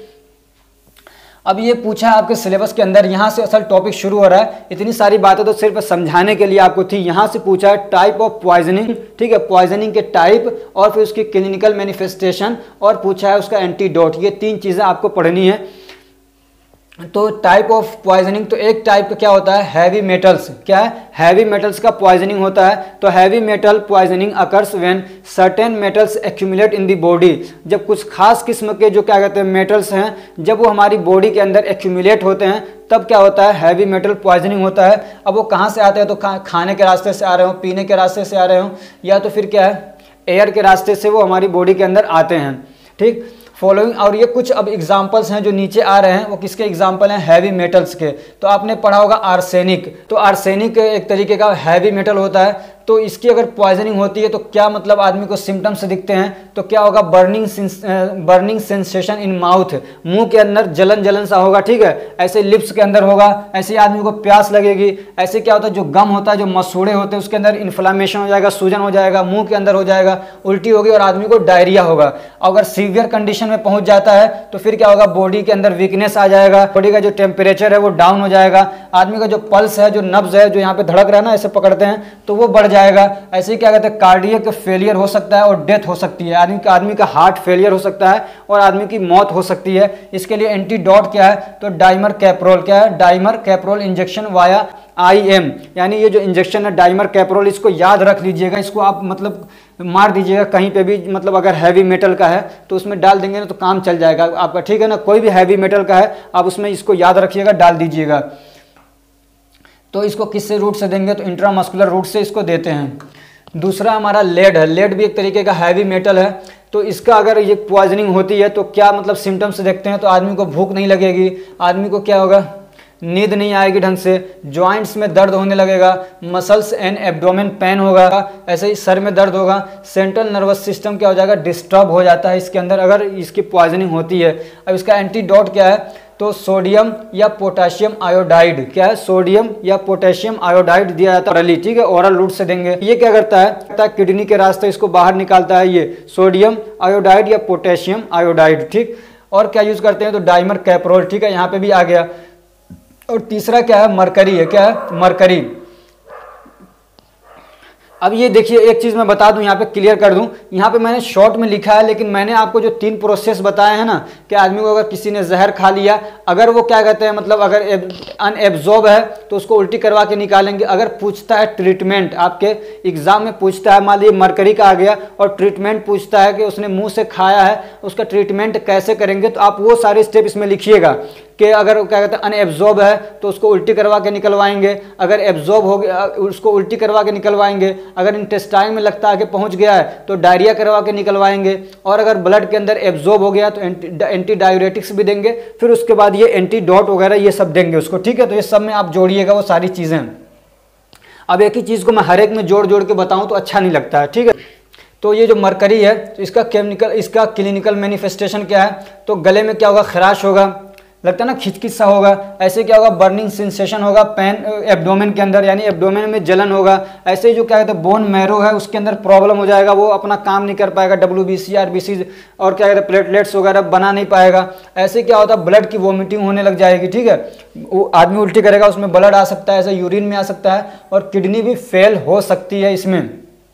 अब ये पूछा है आपके सिलेबस के अंदर, यहाँ से असल टॉपिक शुरू हो रहा है। इतनी सारी बातें तो सिर्फ समझाने के लिए आपको थी। यहाँ से पूछा है टाइप ऑफ पॉइजनिंग, ठीक है, पॉइजनिंग के टाइप और फिर उसकी क्लिनिकल मैनिफेस्टेशन, और पूछा है उसका एंटीडोट। ये तीन चीज़ें आपको पढ़नी है। तो टाइप ऑफ पॉइजनिंग, तो एक टाइप का क्या होता है हैवी मेटल्स, क्या है हैवी मेटल्स का पॉइजनिंग होता है। तो heavy metal poisoning occurs when certain metals accumulate in the body, जब कुछ खास किस्म के जो क्या कहते हैं मेटल्स हैं जब वो हमारी बॉडी के अंदर एक्यूमुलेट होते हैं तब क्या होता है हैवी मेटल पॉइजनिंग होता है। अब वो कहाँ से आते हैं, तो खा, खाने के रास्ते से आ रहे हो, पीने के रास्ते से आ रहे हो, या तो फिर क्या है एयर के रास्ते से वो हमारी बॉडी के अंदर आते हैं, ठीक। फॉलोइंग, और ये कुछ अब एग्जाम्पल्स हैं जो नीचे आ रहे हैं, वो किसके एग्जाम्पल हैं हैवी मेटल्स के। तो आपने पढ़ा होगा आर्सेनिक, तो आर्सेनिक एक तरीके का हैवी मेटल होता है। तो इसकी अगर पॉइजनिंग होती है तो क्या मतलब आदमी को सिम्टम्स दिखते हैं, तो क्या होगा burning burning sensation in mouth, मुंह के अंदर जलन जलन सा होगा, ठीक है, ऐसे लिप्स के अंदर होगा, ऐसे आदमी को प्यास लगेगी। ऐसे क्या होता है जो गम होता है, जो मसूड़े होते हैं उसके अंदर इन्फ्लामेशन हो जाएगा, सूजन हो जाएगा, मुंह के अंदर हो जाएगा, उल्टी होगी और आदमी को डायरिया होगा। अगर सीवियर कंडीशन में पहुंच जाता है तो फिर क्या होगा बॉडी के अंदर वीकनेस आ जाएगा, बॉडी का जो टेम्परेचर है वो डाउन हो जाएगा, आदमी का जो पल्स है, जो नब्ज है, जो यहाँ पे धड़क रहा है ना, ऐसे पकड़ते हैं तो वो बढ़ जाएगा। ऐसे ही क्या कहते हैं कार्डियक फेलियर हो सकता है और डेथ हो सकती है, आदमी का आदमी का हार्ट फेलियर हो सकता है और आदमी की मौत हो सकती है। इसके लिए एंटीडोट क्या है, तो डाइमर कैप्रोल, क्या है dimercaprol injection via I M, यानी ये जो इंजेक्शन है डाइमर कैप्रोल, इसको याद रख लीजिएगा, इसको आप मतलब मार दीजिएगा कहीं पे भी, मतलब अगर हैवी मेटल का है तो उसमें डाल देंगे ना तो काम चल जाएगा आपका, ठीक है ना। कोई भी हैवी मेटल का है आप उसमें इसको याद रखिएगा, डाल दीजिएगा। तो इसको किससे रूट से देंगे, तो इंट्रामस्कुलर रूट से इसको देते हैं। दूसरा हमारा लेड है, लेड भी एक तरीके का हैवी मेटल है। तो इसका अगर ये पॉइजनिंग होती है तो क्या मतलब सिम्टम्स देखते हैं, तो आदमी को भूख नहीं लगेगी, आदमी को क्या होगा नींद नहीं आएगी ढंग से, जॉइंट्स में दर्द होने लगेगा, मसल्स एंड एब्डोमेन पेन होगा, ऐसे ही सर में दर्द होगा, सेंट्रल नर्वस सिस्टम क्या हो जाएगा डिस्टर्ब हो जाता है इसके अंदर अगर इसकी पॉइजनिंग होती है। अब इसका एंटीडोट क्या है, तो सोडियम या पोटेशियम आयोडाइड, क्या है सोडियम या पोटेशियम आयोडाइड दिया जाता है ओरली, ठीक है, ओरल रूट से देंगे। ये क्या करता है किडनी के रास्ते इसको बाहर निकालता है, ये सोडियम आयोडाइड या पोटेशियम आयोडाइड, ठीक। और क्या यूज करते हैं, तो डाइमर कैप्रोल, ठीक है, यहाँ पे भी आ गया। और तीसरा क्या है मरकरी है, क्या है मरकरी। अब ये देखिए एक चीज़ मैं बता दूं, यहाँ पे क्लियर कर दूं, यहाँ पे मैंने शॉर्ट में लिखा है, लेकिन मैंने आपको जो तीन प्रोसेस बताए हैं ना कि आदमी को अगर किसी ने जहर खा लिया, अगर वो क्या कहते हैं मतलब अगर अनएब्जॉर्ब है तो उसको उल्टी करवा के निकालेंगे। अगर पूछता है ट्रीटमेंट, आपके एग्जाम में पूछता है, मान लीजिए मरकरी का आ गया और ट्रीटमेंट पूछता है कि उसने मुँह से खाया है, उसका ट्रीटमेंट कैसे करेंगे, तो आप वो सारे स्टेप इसमें लिखिएगा। कि अगर क्या कहते हैं अनएब्जॉर्ब है तो उसको उल्टी करवा के निकलवाएंगे, अगर एब्जॉर्ब हो गया उसको उल्टी करवा के निकलवाएंगे, अगर इंटेस्टाइन में लगता आगे पहुंच गया है तो डायरिया करवा के निकलवाएंगे, और अगर ब्लड के अंदर एब्जॉर्ब हो गया तो एंटी डायूरेटिक्स भी देंगे, फिर उसके बाद ये एंटीडोट वगैरह ये सब देंगे उसको, ठीक है। तो ये सब में आप जोड़िएगा वो सारी चीज़ें। अब एक ही चीज़ को मैं हर एक में जोड़ जोड़ के बताऊं तो अच्छा नहीं लगता है, ठीक है। तो ये जो मरकरी है तो इसका केमिकल इसका क्लिनिकल मैनिफेस्टेशन क्या है, तो गले में क्या होगा, खराश होगा, लगता है ना खिचखिच सा होगा, ऐसे क्या होगा, बर्निंग सेंसेशन होगा पेन एब्डोमेन के अंदर, यानी एब्डोमेन में जलन होगा। ऐसे ही जो क्या कहते हैं बोन मैरो है उसके अंदर प्रॉब्लम हो जाएगा, वो अपना काम नहीं कर पाएगा, W B C R B C और क्या कहते हैं प्लेटलेट्स वगैरह बना नहीं पाएगा। ऐसे क्या होता है ब्लड की वॉमिटिंग होने लग जाएगी, ठीक है। वो आदमी उल्टी करेगा उसमें ब्लड आ सकता है, ऐसे यूरिन में आ सकता है, और किडनी भी फेल हो सकती है इसमें।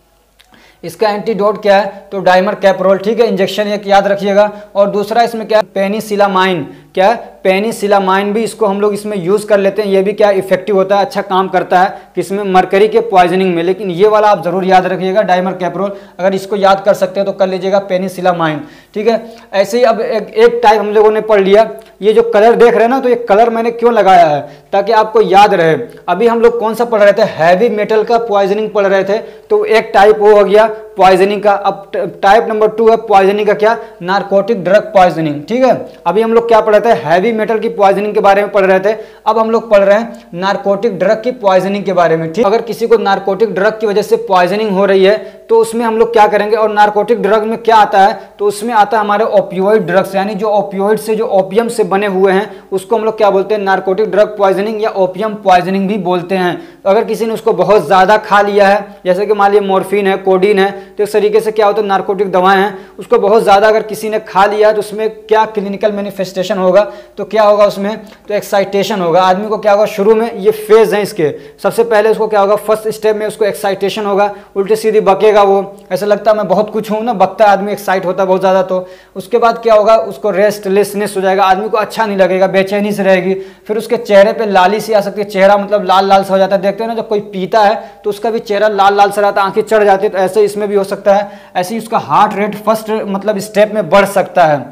इसका एंटीडोट क्या है, तो डाइमर कैप्रोल, ठीक है, इंजेक्शन एक याद रखिएगा। और दूसरा इसमें क्या है, पेनिसिलामाइन, क्या है, पेनिसिलामाइन भी इसको हम लोग इसमें यूज़ कर लेते हैं, ये भी क्या इफेक्टिव होता है, अच्छा काम करता है किसमें, मरकरी के पॉइजनिंग में। लेकिन ये वाला आप जरूर याद रखिएगा डाइमर कैप्रोल, अगर इसको याद कर सकते हैं तो कर लीजिएगा पेनिसिलामाइन, ठीक है। ऐसे ही अब एक, एक टाइप हम लोगों ने पढ़ लिया, ये जो कलर देख रहे हैं ना, तो ये कलर मैंने क्यों लगाया है ताकि आपको याद रहे। अभी हम लोग कौन सा पढ़ रहे थे, हैवी मेटल का पॉइजनिंग पढ़ रहे थे, तो एक टाइप वो हो गया पॉइजनिंग का। अब टाइप नंबर टू है पॉइजनिंग का, क्या, नार्कोटिक ड्रग पॉइजनिंग, ठीक है। अभी हम लोग क्या पढ़ रहे थे, हैवी मेटल की पॉइजनिंग के बारे में पढ़ रहे थे, अब हम लोग पढ़ रहे हैं नार्कोटिक ड्रग की पॉइजनिंग के बारे में, ठीक। अगर किसी को नार्कोटिक ड्रग की वजह से पॉइजनिंग हो रही है तो उसमें हम लोग क्या करेंगे, और नार्कोटिक ड्रग में क्या आता है, तो उसमें आता है हमारे ओपियोइड ड्रग्स, यानी जो ओपियोइड से जो ओपियम से बने हुए हैं उसको हम लोग क्या बोलते हैं, नार्कोटिक ड्रग पॉइजनिंग या ओपियम पॉइजनिंग भी बोलते हैं। तो अगर किसी ने उसको बहुत ज़्यादा खा लिया है, जैसे कि मान लीजिए मॉर्फिन है, कोडीन है, तो इस तरीके से क्या होता है नार्कोटिक दवाएं हैं, उसको बहुत ज़्यादा अगर किसी ने खा लिया है तो उसमें क्या क्लिनिकल मैनिफेस्टेशन होगा, तो क्या होगा उसमें, तो एक्साइटेशन होगा। आदमी को क्या होगा, शुरू में ये फेज है इसके, सबसे पहले उसको क्या होगा, फर्स्ट स्टेप में उसको एक्साइटेशन होगा, उल्टी सीधी बकेगा, वो ऐसा लगता है मैं बहुत कुछ हूँ ना, बकता है आदमी, एक्साइट होता है बहुत ज़्यादा। तो उसके बाद क्या होगा, उसको रेस्टलेसनेस हो जाएगा, आदमी को अच्छा नहीं लगेगा, बेचैनी से रहेगी। फिर उसके चेहरे पे लाली सी आ सकती है, चेहरा मतलब लाल लाल सा हो जाता है, देखते हैं ना जब कोई पीता है तो उसका भी चेहरा लाल लाल सा रहता है, आंखें चढ़ जाती है, तो ऐसे इसमें भी हो सकता है। ऐसे ही उसका हार्ट रेट फर्स्ट मतलब स्टेप में बढ़ सकता है।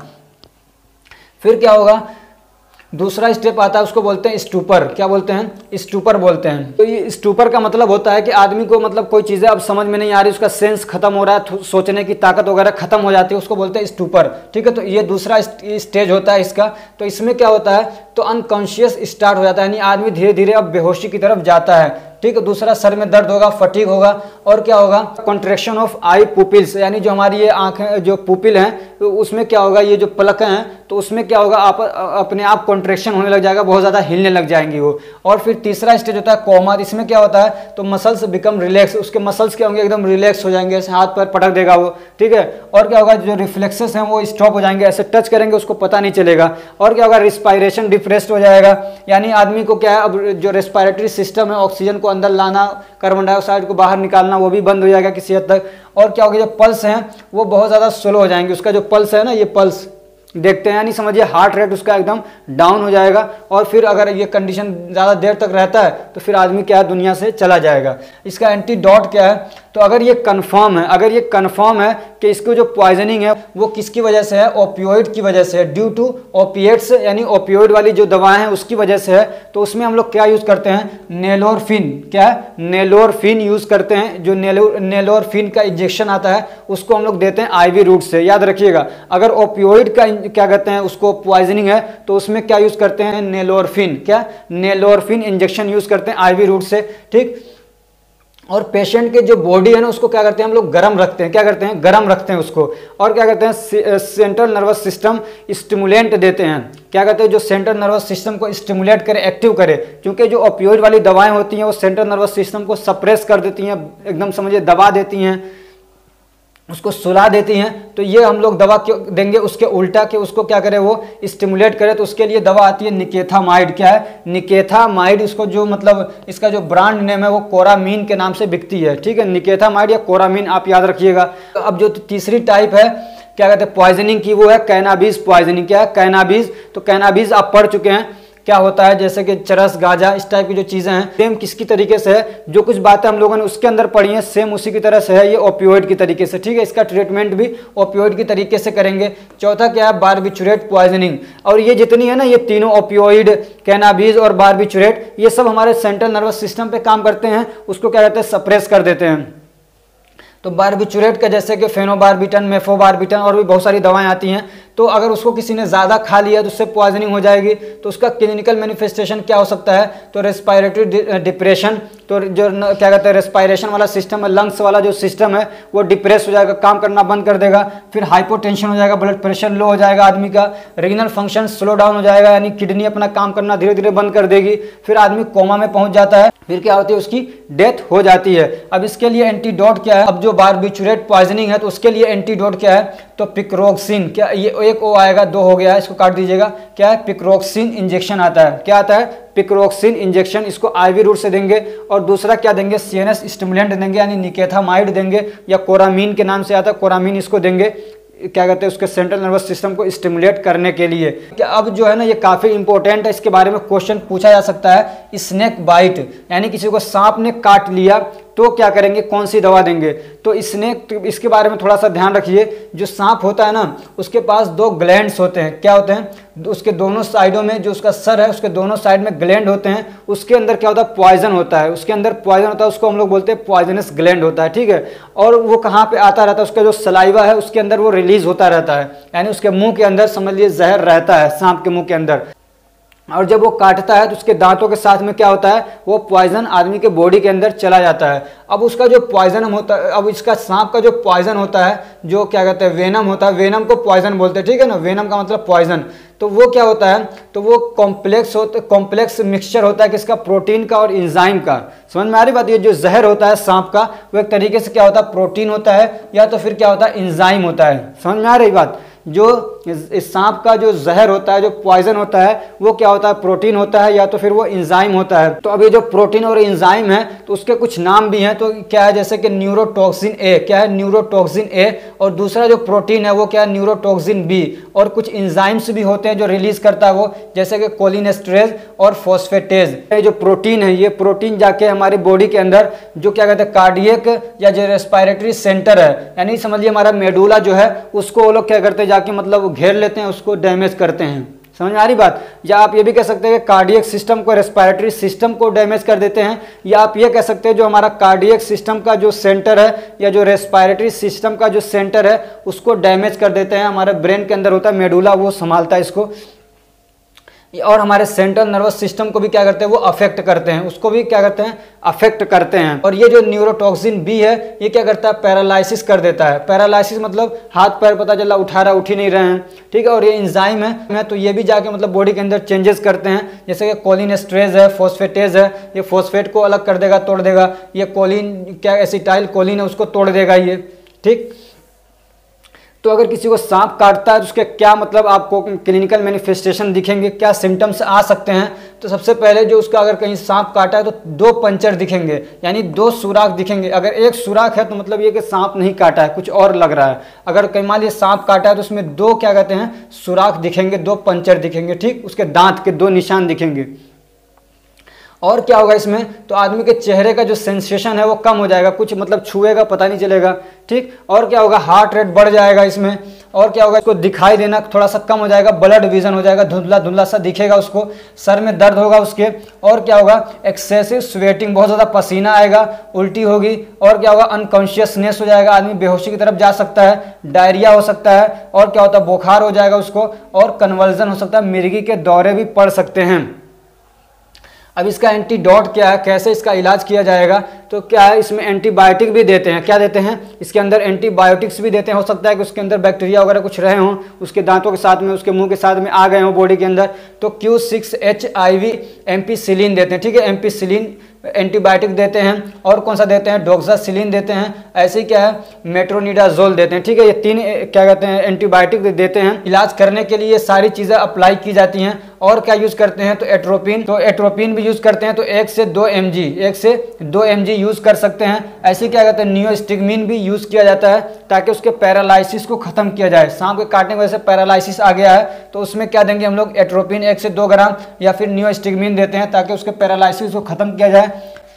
फिर क्या होगा, दूसरा स्टेप आता है, उसको बोलते हैं स्टूपर, क्या बोलते हैं, स्टूपर बोलते हैं। तो ये स्टूपर का मतलब होता है कि आदमी को मतलब कोई चीज़ें अब समझ में नहीं आ रही, उसका सेंस खत्म हो रहा है, सोचने की ताकत वगैरह खत्म हो जाती है, उसको बोलते हैं स्टूपर, ठीक है। तो ये दूसरा स्टेज होता है इसका। तो इसमें क्या होता है, तो अनकॉन्शियस स्टार्ट हो जाता है, यानी आदमी धीरे धीरे अब बेहोशी की तरफ जाता है, ठीक है। दूसरा सर में दर्द होगा, फटीग होगा, और क्या होगा, कॉन्ट्रैक्शन ऑफ आई पुपिल्स, यानी जो हमारी ये आंखें जो पुपिल हैं तो उसमें क्या होगा, ये जो पलकें हैं तो उसमें क्या होगा, आप अपने आप कॉन्ट्रैक्शन होने लग जाएगा, बहुत ज़्यादा हिलने लग जाएंगी वो। और फिर तीसरा स्टेज होता है कोमा, इसमें क्या होता है, तो मसल्स बिकम रिलैक्स, उसके मसल्स क्या होंगे, एकदम रिलैक्स हो जाएंगे, ऐसे हाथ पैर पटक देगा वो, ठीक है। और क्या होगा, जो रिफ्लेक्सेस हैं वो स्टॉप हो जाएंगे, ऐसे टच करेंगे उसको पता नहीं चलेगा। और क्या होगा, रिस्पायरेशन डिप्रेस्ड हो जाएगा, यानी आदमी को क्या है, अब जो रेस्पिरेटरी सिस्टम है ऑक्सीजन को अंदर लाना, कार्बन डाइऑक्साइड को बाहर निकालना, वो भी बंद हो जाएगा किसी हद तक। और क्या होगा, जो पल्स हैं वो बहुत ज़्यादा स्लो हो जाएंगे, उसका जो पल्स है ना, ये पल्स देखते हैं, यानी समझिए हार्ट रेट उसका एकदम डाउन हो जाएगा। और फिर अगर ये कंडीशन ज़्यादा देर तक रहता है तो फिर आदमी क्या है, दुनिया से चला जाएगा। इसका एंटीडोट क्या है, तो अगर ये कंफर्म है, अगर ये कंफर्म है कि इसको जो पॉइजनिंग है वो किसकी वजह से है, ओपियोइड की वजह से है, ड्यू टू ओपिएट्स, यानी ओपियोइड वाली जो दवाएं हैं उसकी वजह से है, तो उसमें हम लोग क्या यूज़ करते हैं, नेलोरफिन, क्या है, नेलोरफिन यूज़ करते हैं। जो नेलो नेलोरफिन का इंजेक्शन आता है उसको हम लोग देते हैं आईवी रूट से, याद रखिएगा। अगर ओपियोइड का क्या कहते हैं उसको पॉइजनिंग है तो उसमें क्या यूज़ करते हैं, नेलोरफिन, क्या, नेलोरफिन इंजेक्शन यूज़ करते हैं आईवी रूट से, ठीक। और पेशेंट के जो बॉडी है ना उसको क्या करते हैं हम लोग गर्म रखते हैं, क्या करते हैं, गर्म रखते हैं उसको। और क्या करते हैं, सेंट्रल नर्वस सिस्टम स्टिमुलेंट देते हैं, क्या कहते हैं, जो सेंट्रल नर्वस सिस्टम को स्टिमुलेट करे, एक्टिव करे, क्योंकि जो ओपियोइड वाली दवाएं होती हैं वो सेंट्रल नर्वस सिस्टम को सप्रेस कर देती हैं, एकदम समझिए दबा देती हैं, उसको सुला देती हैं। तो ये हम लोग दवा क्यों देंगे, उसके उल्टा के उसको क्या करे, वो स्टिमुलेट करे। तो उसके लिए दवा आती है निकेथामाइड, क्या है, निकेथामाइड। इसको जो मतलब इसका जो ब्रांड नेम है वो कोरामीन के नाम से बिकती है, ठीक है, निकेथामाइड या कोरामीन आप याद रखिएगा। अब जो तीसरी टाइप है क्या कहते हैं पॉइजनिंग की, वो है कैनाबीज पॉइजनिंग, क्या है, कैनाबीज। तो कैनाबीज आप पढ़ चुके हैं, क्या होता है, जैसे कि चरस, गांजा, इस टाइप की जो चीज़ें हैं, सेम किसकी तरीके से है, जो कुछ बातें हम लोगों ने उसके अंदर पढ़ी हैं सेम उसी की तरह से है ये ओपियोइड की तरीके से। ठीक है, इसका ट्रीटमेंट भी ओपियोइड की तरीके से करेंगे। चौथा क्या है, बारबिचुरेट पॉइजनिंग। और ये जितनी है ना, ये तीनों ओपियोइड, कैनाबीज और बारबिचुरेट, ये सब हमारे सेंट्रल नर्वस सिस्टम पे काम करते हैं, उसको क्या कहते हैं, सप्रेस कर देते हैं। तो बारबिचुरेट का जैसे कि फेनोबारबिटन, मेफोबारबिटन और भी बहुत सारी दवाएं आती हैं, तो अगर उसको किसी ने ज़्यादा खा लिया तो उससे पॉइजनिंग हो जाएगी। तो उसका क्लिनिकल मैनिफेस्टेशन क्या हो सकता है, तो रेस्पिरेटरी डिप्रेशन, तो जो क्या कहते हैं रेस्पिरेशन वाला सिस्टम है, लंग्स वाला जो सिस्टम है वो डिप्रेस हो जाएगा, काम करना बंद कर देगा। फिर हाइपोटेंशन हो जाएगा, ब्लड प्रेशर लो हो जाएगा आदमी का, रीनल फंक्शन स्लो डाउन हो जाएगा, यानी किडनी अपना काम करना धीरे धीरे बंद कर देगी। फिर आदमी कोमा में पहुंच जाता है, फिर क्या होती है, उसकी डेथ हो जाती है। अब इसके लिए एंटीडोट क्या है, अब जो बारबिचुरेट पॉइजनिंग है तो उसके लिए एंटीडोट क्या है, तो पिक्रोक्सिन, क्या ये एक ओ आएगा, दो हो गया है, इसको काट दीजिएगा, क्या है, पिक्रोक्सिन इंजेक्शन आता है। क्या आता है, पिक्रोक्सिन इंजेक्शन, इसको आईवी रूट से देंगे। और दूसरा क्या देंगे, सीएनएस स्टिमुलेंट देंगे, यानी निकेथामाइड देंगे, या कोरामीन के नाम से आता है, कोरामीन इसको देंगे, क्या कहते हैं, उसके सेंट्रल नर्वस सिस्टम को स्टिमुलेट करने के लिए। क्या अब जो है ना, ये काफ़ी इंपॉर्टेंट है, इसके बारे में क्वेश्चन पूछा जा सकता है। स्नेक बाइट, यानी किसी को सांप ने काट लिया तो क्या करेंगे, कौन सी दवा देंगे। तो स्नेक, इसके बारे में थोड़ा सा ध्यान रखिए। जो सांप होता है ना, उसके पास दो ग्लैंड्स होते हैं। क्या होते हैं, उसके दोनों साइडों में, जो उसका सर है उसके दोनों साइड में ग्लैंड होते हैं। उसके अंदर क्या होता है, पॉइजन होता है, उसके अंदर पॉइजन होता है, उसको हम लोग बोलते हैं पॉइजनस ग्लैंड होता है। ठीक है, और वो कहाँ पे आता रहता है, उसका जो सलाइवा है उसके अंदर वो रिलीज होता रहता है, यानी उसके मुंह के अंदर समझ लीजिए जहर रहता है सांप के मुंह के अंदर। और जब वो काटता है तो उसके दांतों के साथ में क्या होता है, वो पॉइजन आदमी के बॉडी के अंदर चला जाता है। अब उसका जो पॉइजन होता है, अब इसका सांप का जो पॉइजन होता है, जो क्या कहते हैं वेनम होता है, वेनम को पॉइजन बोलते हैं। ठीक है ना, वेनम का मतलब पॉइजन। तो वो क्या होता है, तो वो कॉम्प्लेक्स होता कॉम्प्लेक्स मिक्सचर होता है किसका, प्रोटीन का और इंजाइम का। समझ में आ रही बात, ये जो जहर होता है सांप का, वो एक तरीके से क्या होता है, प्रोटीन होता है, या तो फिर क्या होता है, इंजाइम होता है। समझ में आ रही बात, जो इस सांप का जो जहर होता है, जो पॉइजन होता है, वो क्या होता है, प्रोटीन होता है, या तो फिर वो इंजाइम होता है। तो अब ये जो प्रोटीन और इंजाइम है, तो उसके कुछ नाम भी हैं। तो क्या है, जैसे कि न्यूरोटॉक्सिन ए, क्या है, न्यूरोटॉक्सिन ए। और दूसरा जो प्रोटीन है वो क्या है, न्यूरोटॉक्सिन बी। और कुछ इंजाइम्स भी होते हैं जो रिलीज करता है वो, जैसे कि कोलिनेस्ट्रेज और फॉस्फेटेज। ये जो प्रोटीन है, ये प्रोटीन जाके हमारी बॉडी के अंदर जो क्या कहते हैं, कार्डियक या जो रेस्पिरेटरी सेंटर है, यानी समझिए हमारा मेडुला जो है, उसको वो लोग क्या करते हैं, जाके मतलब घेर लेते हैं, उसको डैमेज करते हैं। समझ में आ रही बात। या आप ये भी कह सकते हैं कि कार्डियक सिस्टम को, रेस्पिरेटरी सिस्टम को डैमेज कर देते हैं। या आप ये कह सकते हैं जो हमारा कार्डियक सिस्टम का जो सेंटर है, या जो रेस्पिरेटरी सिस्टम का जो सेंटर है, उसको डैमेज कर देते हैं। हमारे ब्रेन के अंदर होता है मेडुला, वो संभालता है इसको। और हमारे सेंट्रल नर्वस सिस्टम को भी क्या करते हैं, वो अफेक्ट करते हैं, उसको भी क्या करते हैं, अफेक्ट करते हैं। और ये जो न्यूरोटॉक्सिन बी है, ये क्या करता है, पैरालाइसिस कर देता है। पैरालाइसिस मतलब हाथ पैर पता चला उठा रहा, उठ ही नहीं रहे हैं। ठीक है, और ये इंजाइम है, तो ये भी जाके मतलब बॉडी के अंदर चेंजेस करते हैं। जैसे कि कोलिनेस्ट्रेज है, फॉस्फेटेज है, ये फॉस्फेट को अलग कर देगा, तोड़ देगा। ये कोलिन, क्या एसिटाइल कोलिन है, उसको तोड़ देगा ये। ठीक, तो अगर किसी को सांप काटता है तो उसके क्या मतलब आपको क्लिनिकल मैनिफेस्टेशन दिखेंगे, क्या सिम्टम्स आ सकते हैं। तो सबसे पहले जो उसका अगर कहीं सांप काटा है तो दो पंचर दिखेंगे, यानी दो सुराख दिखेंगे। अगर एक सुराख है तो मतलब ये कि सांप नहीं काटा है, कुछ और लग रहा है। अगर कहीं मान लीजिए सांप काटा है तो उसमें दो क्या कहते हैं, सुराख दिखेंगे, दो पंचर दिखेंगे। ठीक, उसके दांत के दो निशान दिखेंगे। और क्या होगा इसमें, तो आदमी के चेहरे का जो सेंसेशन है वो कम हो जाएगा, कुछ मतलब छुएगा पता नहीं चलेगा। ठीक, और क्या होगा, हार्ट रेट बढ़ जाएगा इसमें। और क्या होगा, इसको दिखाई देना थोड़ा सा कम हो जाएगा, ब्लड विजन हो जाएगा, धुंधला धुंधला सा दिखेगा उसको। सर में दर्द होगा उसके। और क्या होगा, एक्सेसिव स्वेटिंग, बहुत ज़्यादा पसीना आएगा, उल्टी होगी। और क्या होगा, अनकॉन्शियसनेस हो जाएगा, आदमी बेहोशी की तरफ जा सकता है, डायरिया हो सकता है। और क्या होता है, बुखार हो जाएगा उसको, और कन्वर्जन हो सकता है, मिर्गी के दौरे भी पड़ सकते हैं। अब इसका एंटीडोट क्या है, कैसे इसका इलाज किया जाएगा, तो क्या है, इसमें एंटीबायोटिक भी देते हैं। क्या देते हैं, इसके अंदर एंटीबायोटिक्स भी देते हैं। हो सकता है कि उसके अंदर बैक्टीरिया वगैरह कुछ रहे हों, उसके दांतों के साथ में, उसके मुंह के साथ में आ गए हों बॉडी के अंदर, तो Q six H I V ampicillin देते हैं। ठीक है, एम्पीसिलिन एंटीबायोटिक देते हैं। और कौन सा देते हैं, डोक्सासिलिन देते हैं। ऐसे ही क्या है, मेट्रोनिडाजोल देते हैं। ठीक है, ये तीन क्या कहते हैं, एंटीबायोटिक देते हैं। इलाज करने के लिए ये सारी चीज़ें अप्लाई की जाती हैं। और क्या यूज़ करते हैं, तो एट्रोपिन, तो एट्रोपिन भी यूज़ करते हैं। तो एक से दो एम जी एक से दो एम जी यूज़ कर सकते हैं। ऐसे क्या कहते हैं नियोस्टिगमिन भी यूज़ किया जाता है ताकि उसके पैरालाइसिस को ख़त्म किया जाए। सांप के काटने की वजह से पैरालाइसिस आ गया है तो उसमें क्या देंगे हम लोग एट्रोपिन एक से दो ग्राम या फिर नियोस्टिगमिन देते हैं ताकि उसके पैरालाइसिस को ख़त्म किया जाए।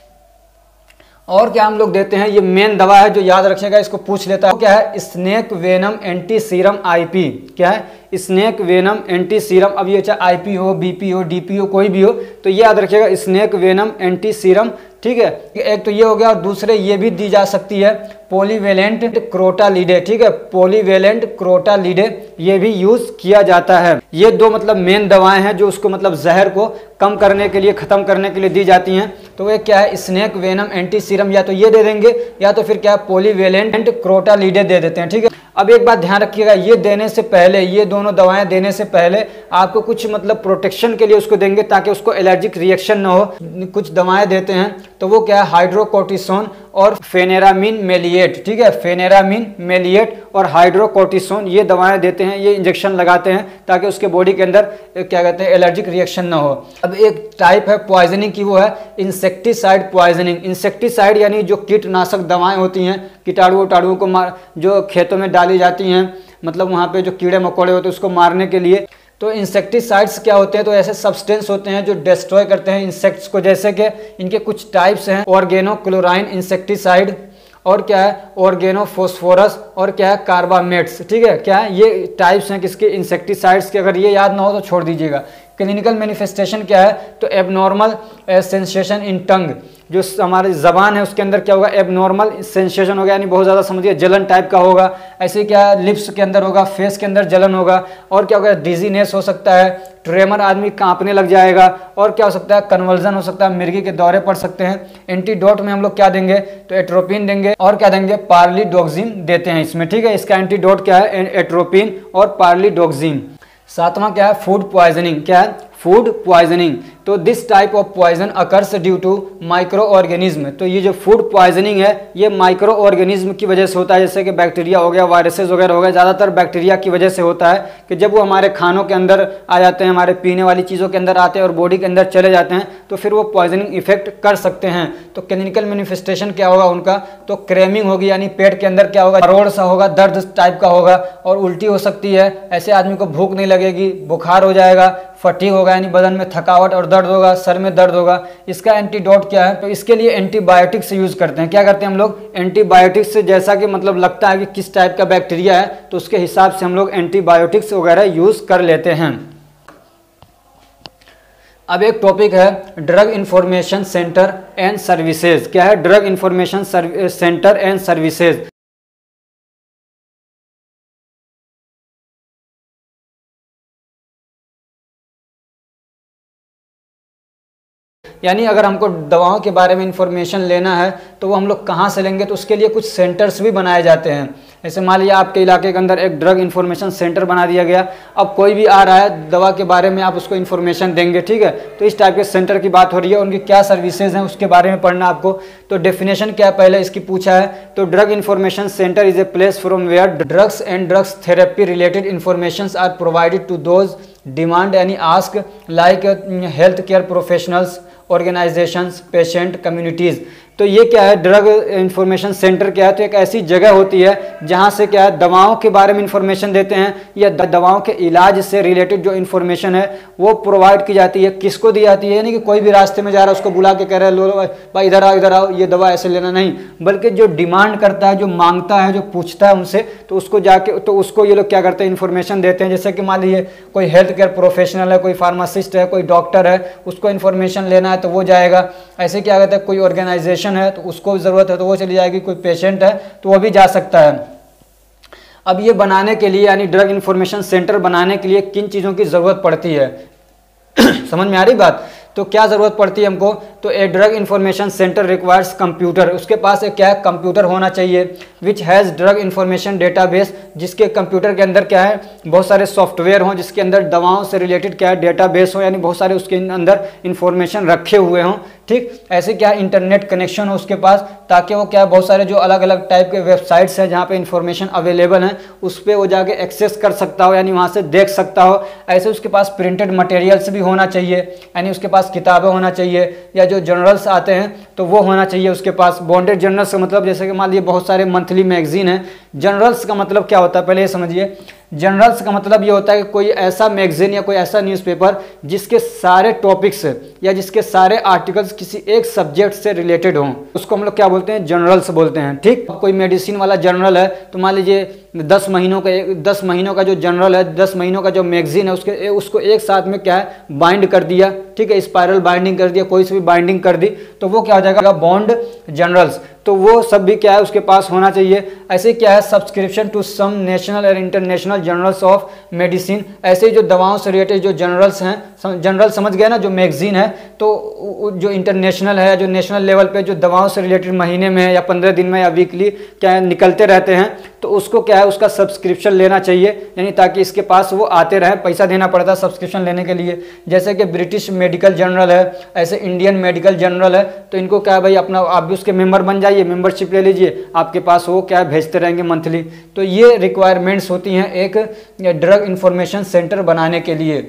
और क्या हम लोग देते हैं, ये मेन दवा है जो याद रखिएगा, इसको पूछ लेता है, क्या है snake venom anti serum IP. क्या है स्नेक वेनम एंटी सीरम। अब ये चाहे आईपी हो, बीपी हो, डीपी हो, कोई भी हो तो ये याद रखिएगा स्नेक वेनम एंटी सीरम। ठीक है, एक तो ये हो गया और दूसरे ये भी दी जा सकती है पॉलीवेलेंट क्रोटालिडे। ठीक है, पॉलीवेलेंट क्रोटालिडे ये भी यूज किया जाता है। ये दो मतलब मेन दवाएं हैं जो उसको मतलब जहर को कम करने के लिए, खत्म करने के लिए दी जाती हैं। तो ये क्या है स्नेक वेनम एंटी सीरम, या तो ये दे देंगे या तो फिर क्या है पॉलीवेलेंट क्रोटालिडे दे देते हैं। ठीक है, अब एक बात ध्यान रखिएगा, ये देने से पहले, ये दोनों दवाएं देने से पहले आपको कुछ मतलब प्रोटेक्शन के लिए उसको देंगे ताकि उसको एलर्जिक रिएक्शन ना हो। कुछ दवाएं देते हैं तो वो क्या है हाइड्रोकोर्टिसोन और फेनेरामिन मेलिएट। ठीक है, फेनेरामिन मेलिएट और हाइड्रोकोर्टिसोन ये दवाएं देते हैं, ये इंजेक्शन लगाते हैं ताकि उसके बॉडी के अंदर क्या कहते हैं एलर्जिक रिएक्शन ना हो। अब एक टाइप है पॉइजनिंग की, वो है इंसेक्टिसाइड पॉइजनिंग। इंसेक्टिसाइड यानी जो कीटनाशक दवाएं होती हैं, कीटाणु उटाणुओं को मार जो खेतों में डाली जाती हैं, मतलब वहाँ पे जो कीड़े मकोड़े होते हैं उसको मारने के लिए। तो इंसेक्टिसाइड्स क्या होते हैं, तो ऐसे सब्सटेंस होते हैं जो डिस्ट्रॉय करते हैं इंसेक्ट्स को। जैसे कि इनके कुछ टाइप्स हैं ऑर्गेनोक्लोराइन इंसेक्टिसाइड, और क्या है ऑर्गेनोफॉस्फोरस, और क्या है कार्बामेट्स। ठीक है, क्या है ये टाइप्स हैं किसके इंसेक्टिसाइड्स के। अगर ये याद ना हो तो छोड़ दीजिएगा। क्लिनिकल मैनिफेस्टेशन क्या है, तो एबनॉर्मल सेंसेशन इन टंग, जो हमारी जबान है उसके अंदर क्या होगा एबनॉर्मल सेंसेशन होगा, यानी बहुत ज़्यादा समझिए जलन टाइप का होगा। ऐसे क्या लिप्स के अंदर होगा, फेस के अंदर जलन होगा, और क्या होगा डिजीनेस हो सकता है, ट्रेमर, आदमी कांपने लग जाएगा, और क्या हो सकता है कन्वर्जन हो सकता है, मिर्गी के दौरे पड़ सकते हैं। एंटीडोट में हम लोग क्या देंगे, तो एट्रोपिन देंगे और क्या देंगे पार्लीडोक्सिन देते हैं इसमें। ठीक है, इसका एंटीडोट क्या है एट्रोपिन और पार्लीडोक्सिन। सातवां क्या है फूड पॉइजनिंग। क्या है फूड पॉइजनिंग। तो this type of poison occurs due to micro organism. तो ये जो फूड पॉइजनिंग है ये माइक्रो ऑर्गेनिज्म की वजह से होता है, जैसे कि बैक्टीरिया हो गया, वायरसेस वगैरह हो गया। ज़्यादातर बैक्टीरिया की वजह से होता है कि जब वो हमारे खानों के अंदर आ जाते हैं, हमारे पीने वाली चीज़ों के अंदर आते हैं और बॉडी के अंदर चले जाते हैं, तो फिर वो पॉइजनिंग इफेक्ट कर सकते हैं। तो क्लिनिकल मैनिफेस्टेशन क्या होगा उनका, तो क्रेमिंग होगी, यानी पेट के अंदर क्या होगा रोड सा होगा, दर्द टाइप का होगा, और उल्टी हो सकती है। ऐसे आदमी को भूख नहीं लगेगी, बुखार हो जाएगा, फटीग होगा यानी बदन में थकावट और दर्द होगा, सर में दर्द होगा। इसका एंटीडोट क्या है, तो इसके लिए एंटीबायोटिक्स से यूज करते हैं। क्या करते हैं हम लोग एंटीबायोटिक्स से, जैसा कि मतलब लगता है कि किस टाइप का बैक्टीरिया है तो उसके हिसाब से हम लोग एंटीबायोटिक्स वगैरह यूज कर लेते हैं। अब एक टॉपिक है drug information centre and services. क्या है drug information centre and services. यानी अगर हमको दवाओं के बारे में इंफॉर्मेशन लेना है तो वो हम लोग कहाँ से लेंगे, तो उसके लिए कुछ सेंटर्स भी बनाए जाते हैं। जैसे मान लिया आपके इलाके के अंदर एक ड्रग इंफॉर्मेशन सेंटर बना दिया गया, अब कोई भी आ रहा है दवा के बारे में आप उसको इन्फॉर्मेशन देंगे। ठीक है, तो इस टाइप के सेंटर की बात हो रही है, उनकी क्या सर्विसेज हैं उसके बारे में पढ़ना आपको। तो डेफिनेशन क्या है पहले इसकी पूछा है, तो drug information centre is a place from where drugs and drugs therapy related information are provided to those demand यानी ask like health care professionals, organisations, patient, communities. तो ये क्या है ड्रग इंफॉर्मेशन सेंटर क्या है, तो एक ऐसी जगह होती है जहाँ से क्या है दवाओं के बारे में इंफॉर्मेशन देते हैं या दवाओं के इलाज से रिलेटेड जो इंफॉर्मेशन है वो प्रोवाइड की जाती है। किसको दी जाती है, यानी कि कोई भी रास्ते में जा रहा है उसको बुला के कह रहा है लो भाई इधर आओ इधर आओ ये दवा ऐसे लेना नहीं, बल्कि जो डिमांड करता है, जो मांगता है, जो पूछता है उनसे, तो उसको जाके तो उसको ये लोग क्या करते हैं इन्फॉर्मेशन देते हैं। जैसे कि मान लीजिए कोई हेल्थ केयर प्रोफेशनल है, कोई फार्मासिस्ट है, कोई डॉक्टर है, उसको इन्फॉर्मेशन लेना है तो वो जाएगा। ऐसे क्या कहते हैं कोई ऑर्गेनाइजेशन है तो उसको ज़रूरत है तो वो चली जाएगी, कोई पेशेंट है तो वो भी जा सकता है। अब ये बनाने के लिए यानी ड्रग इंफॉर्मेशन सेंटर बनाने के लिए किन चीज़ों की ज़रूरत पड़ती है समझ में आ रही बात। तो क्या ज़रूरत पड़ती है हमको, तो a drug information centre requires computer, उसके पास एक क्या है कंप्यूटर होना चाहिए, which has drug information database, जिसके कंप्यूटर के अंदर क्या है बहुत सारे सॉफ्टवेयर हों, जिसके अंदर दवाओं से रिलेटेड क्या है डेटाबेस हो, यानी बहुत सारे उसके अंदर इंफॉर्मेशन रखे हुए हों। ठीक। ऐसे क्या इंटरनेट कनेक्शन हो उसके पास, ताकि वो क्या बहुत सारे जो अलग अलग टाइप के वेबसाइट्स हैं जहाँ पे इंफॉर्मेशन अवेलेबल है उस पर वो जाके एक्सेस कर सकता हो, यानी वहाँ से देख सकता हो। ऐसे उसके पास प्रिंटेड मटेरियल्स भी होना चाहिए, यानी उसके पास किताबें होना चाहिए, या जो जर्नल्स आते हैं तो वो होना चाहिए उसके पास। बॉन्डेड जर्नल्स का मतलब जैसे कि मान लीजिए बहुत सारे मंथली मैगजीन है। जर्नल्स का मतलब क्या होता है पहले ये समझिए। जर्नल्स का मतलब ये होता है कि कोई ऐसा मैगजीन या कोई ऐसा न्यूज़पेपर जिसके सारे टॉपिक्स या जिसके सारे आर्टिकल्स किसी एक सब्जेक्ट से रिलेटेड हों, उसको हम लोग क्या बोलते हैं, जर्नल्स बोलते हैं। ठीक, कोई मेडिसिन वाला जर्नल है तो मान लीजिए दस महीनों का दस महीनों का जो जर्नल है, दस महीनों का जो मैगजीन है उसके उसको एक साथ में क्या है बाइंड कर दिया, ठीक है, स्पाइरल बाइंडिंग कर दिया, कोई सी भी बाइंडिंग कर दी तो वो क्या हो जाएगा बॉन्ड जर्नल्स। तो वो सब भी क्या है उसके पास होना चाहिए। ऐसे क्या है सब्सक्रिप्शन टू सम नेशनल और इंटरनेशनल जर्नल्स ऑफ मेडिसिन, ऐसे जो दवाओं से रिलेटेड जो जर्नल्स हैं, जनरल समझ गए ना, जो मैगजीन है तो जो इंटरनेशनल है, जो नेशनल लेवल पे जो दवाओं से रिलेटेड महीने में या पंद्रह दिन में या वीकली क्या है निकलते रहते हैं, तो उसको क्या है उसका सब्सक्रिप्शन लेना चाहिए, यानी ताकि इसके पास वो आते रहें। पैसा देना पड़ता है सब्सक्रिप्शन लेने के लिए। जैसे कि ब्रिटिश मेडिकल जर्नल है, ऐसे इंडियन मेडिकल जर्नल है, तो इनको क्या है भाई अपना आप भी उसके मेंबर बन जाइए, मेंबरशिप ले लीजिए, आपके पास वो क्या है भेजते रहेंगे मंथली। तो ये रिक्वायरमेंट्स होती हैं एक ड्रग इंफॉर्मेशन सेंटर बनाने के लिए।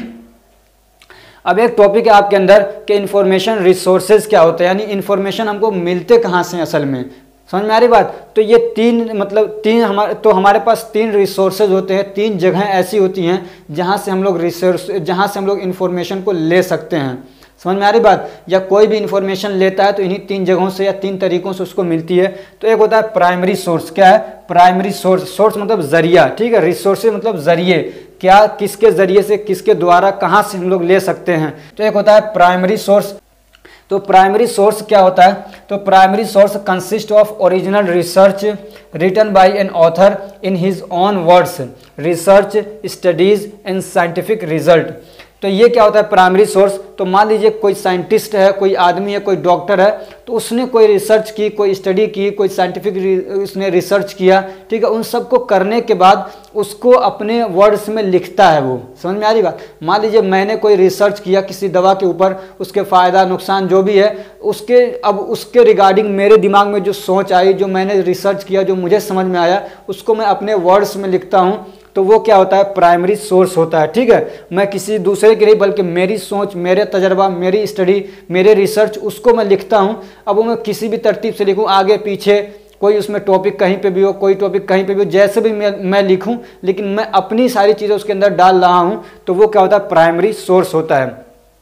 अब एक टॉपिक है आपके अंदर कि इंफॉर्मेशन रिसोर्सेज क्या होते हैं, यानी इंफॉर्मेशन हमको मिलते कहाँ से असल में, समझ में आ रही बात। तो ये तीन मतलब तीन हमारे तो हमारे पास तीन रिसोर्सेज होते हैं, तीन जगह ऐसी होती हैं जहाँ से हम लोग रिसोर्स जहाँ से हम लोग इंफॉर्मेशन को ले सकते हैं, समझ में आ रही बात। या कोई भी इंफॉर्मेशन लेता है तो इन्हीं तीन जगहों से या तीन तरीकों से उसको मिलती है। तो एक होता है प्राइमरी सोर्स, क्या है प्राइमरी सोर्स, सोर्स मतलब जरिया, ठीक है, रिसोर्सेज मतलब जरिए, क्या किसके जरिए से किसके द्वारा कहाँ से हम लोग ले सकते हैं। तो एक होता है प्राइमरी सोर्स। तो प्राइमरी सोर्स क्या होता है, तो primary source consist of original research written by an author in his own words, research studies and scientific result. तो ये क्या होता है प्राइमरी सोर्स। तो मान लीजिए कोई साइंटिस्ट है, कोई आदमी है, कोई डॉक्टर है, तो उसने कोई रिसर्च की, कोई स्टडी की, कोई साइंटिफिक उसने रिसर्च किया, ठीक है, उन सब को करने के बाद उसको अपने वर्ड्स में लिखता है वो, समझ में आ रही बात। मान लीजिए मैंने कोई रिसर्च किया किसी दवा के ऊपर, उसके फ़ायदा नुकसान जो भी है उसके अब उसके रिगार्डिंग मेरे दिमाग में जो सोच आई, जो मैंने रिसर्च किया, जो मुझे समझ में आया, उसको मैं अपने वर्ड्स में लिखता हूँ, तो वो क्या होता है प्राइमरी सोर्स होता है। ठीक है, मैं किसी दूसरे के नहीं बल्कि मेरी सोच, मेरे तजर्बा, मेरी स्टडी, मेरे रिसर्च उसको मैं लिखता हूँ। अब वो मैं किसी भी तरतीब से लिखूँ, आगे पीछे कोई उसमें टॉपिक कहीं पे भी हो, कोई टॉपिक कहीं पे भी हो, जैसे भी मैं मैं लिखूँ, लेकिन मैं अपनी सारी चीज़ें उसके अंदर डाल रहा हूँ, तो वो क्या होता है प्राइमरी सोर्स होता है।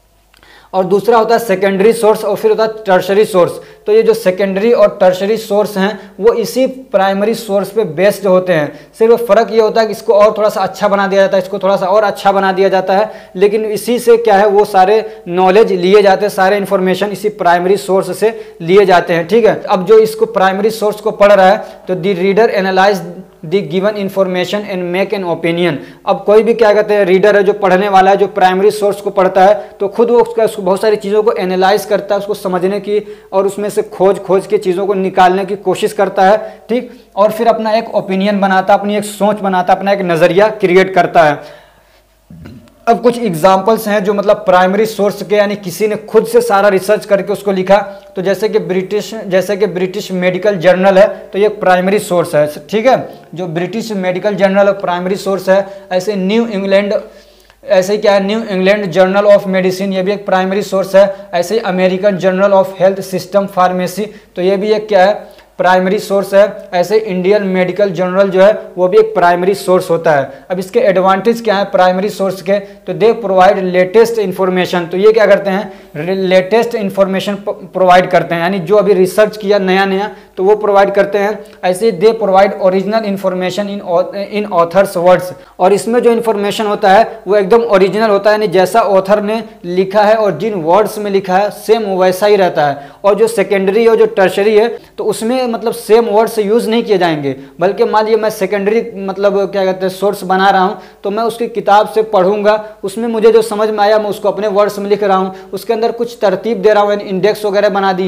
और दूसरा होता है सेकेंडरी सोर्स और फिर होता है टर्शरी सोर्स। तो ये जो सेकेंडरी और टर्शरी सोर्स हैं वो इसी प्राइमरी सोर्स पे बेस्ड होते हैं। सिर्फ फ़र्क ये होता है कि इसको और थोड़ा सा अच्छा बना दिया जाता है, इसको थोड़ा सा और अच्छा बना दिया जाता है, लेकिन इसी से क्या है वो सारे नॉलेज लिए जाते हैं, सारे इन्फॉर्मेशन इसी प्राइमरी सोर्स से लिए जाते हैं। ठीक है, अब जो इसको प्राइमरी सोर्स को पढ़ रहा है तो the reader analyse the given information and make an opinion. अब कोई भी क्या कहते हैं रीडर है, जो पढ़ने वाला है, जो प्राइमरी सोर्स को पढ़ता है, तो खुद वो उसका उसको बहुत सारी चीज़ों को एनालाइज करता है, उसको समझने की और उसमें से खोज खोज के चीज़ों को निकालने की कोशिश करता है। ठीक, और फिर अपना एक ओपिनियन बनाता है, अपनी एक सोच बनाता है, अपना एक नज़रिया क्रिएट करता है। अब कुछ एग्जाम्पल्स हैं जो मतलब प्राइमरी सोर्स के, यानी किसी ने खुद से सारा रिसर्च करके उसको लिखा। तो जैसे कि ब्रिटिश जैसे कि ब्रिटिश मेडिकल जर्नल है, तो ये प्राइमरी सोर्स है। ठीक है, जो British medical journal primary source है। ऐसे न्यू इंग्लैंड ऐसे ही क्या है New England journal of medicine, ये भी एक प्राइमरी सोर्स है। ऐसे ही American journal of health system pharmacy, तो ये भी एक क्या है प्राइमरी सोर्स है। ऐसे इंडियन मेडिकल जर्नल जो है वो भी एक प्राइमरी सोर्स होता है। अब इसके एडवांटेज क्या है प्राइमरी सोर्स के, तो दे प्रोवाइड लेटेस्ट इन्फॉर्मेशन। तो ये क्या करते हैं लेटेस्ट इन्फॉर्मेशन प्रोवाइड करते हैं, यानी जो अभी रिसर्च किया नया नया तो वो प्रोवाइड करते हैं। ऐसे they provide original information in in authors words, और इसमें जो इन्फॉर्मेशन होता है वो एकदम ओरिजिनल होता है, यानी जैसा ऑथर ने लिखा है और जिन वर्ड्स में लिखा है सेम वैसा ही रहता है। और जो सेकेंडरी और जो टर्शरी है तो उसमें मतलब सेम वर्ड से यूज़ नहीं किए जाएंगे, बल्कि मान लीजिए मैं सेकेंडरी मतलब क्या कहते हैं सोर्स बना रहा हूँ, तो मैं उसकी किताब से पढ़ूंगा, उसमें मुझे जो समझ में आया मैं उसको अपने वर्ड्स में लिख रहा हूँ, उसके अंदर कुछ तरतीब दे रहा हूँ, इंडेक्स वगैरह बना दिए,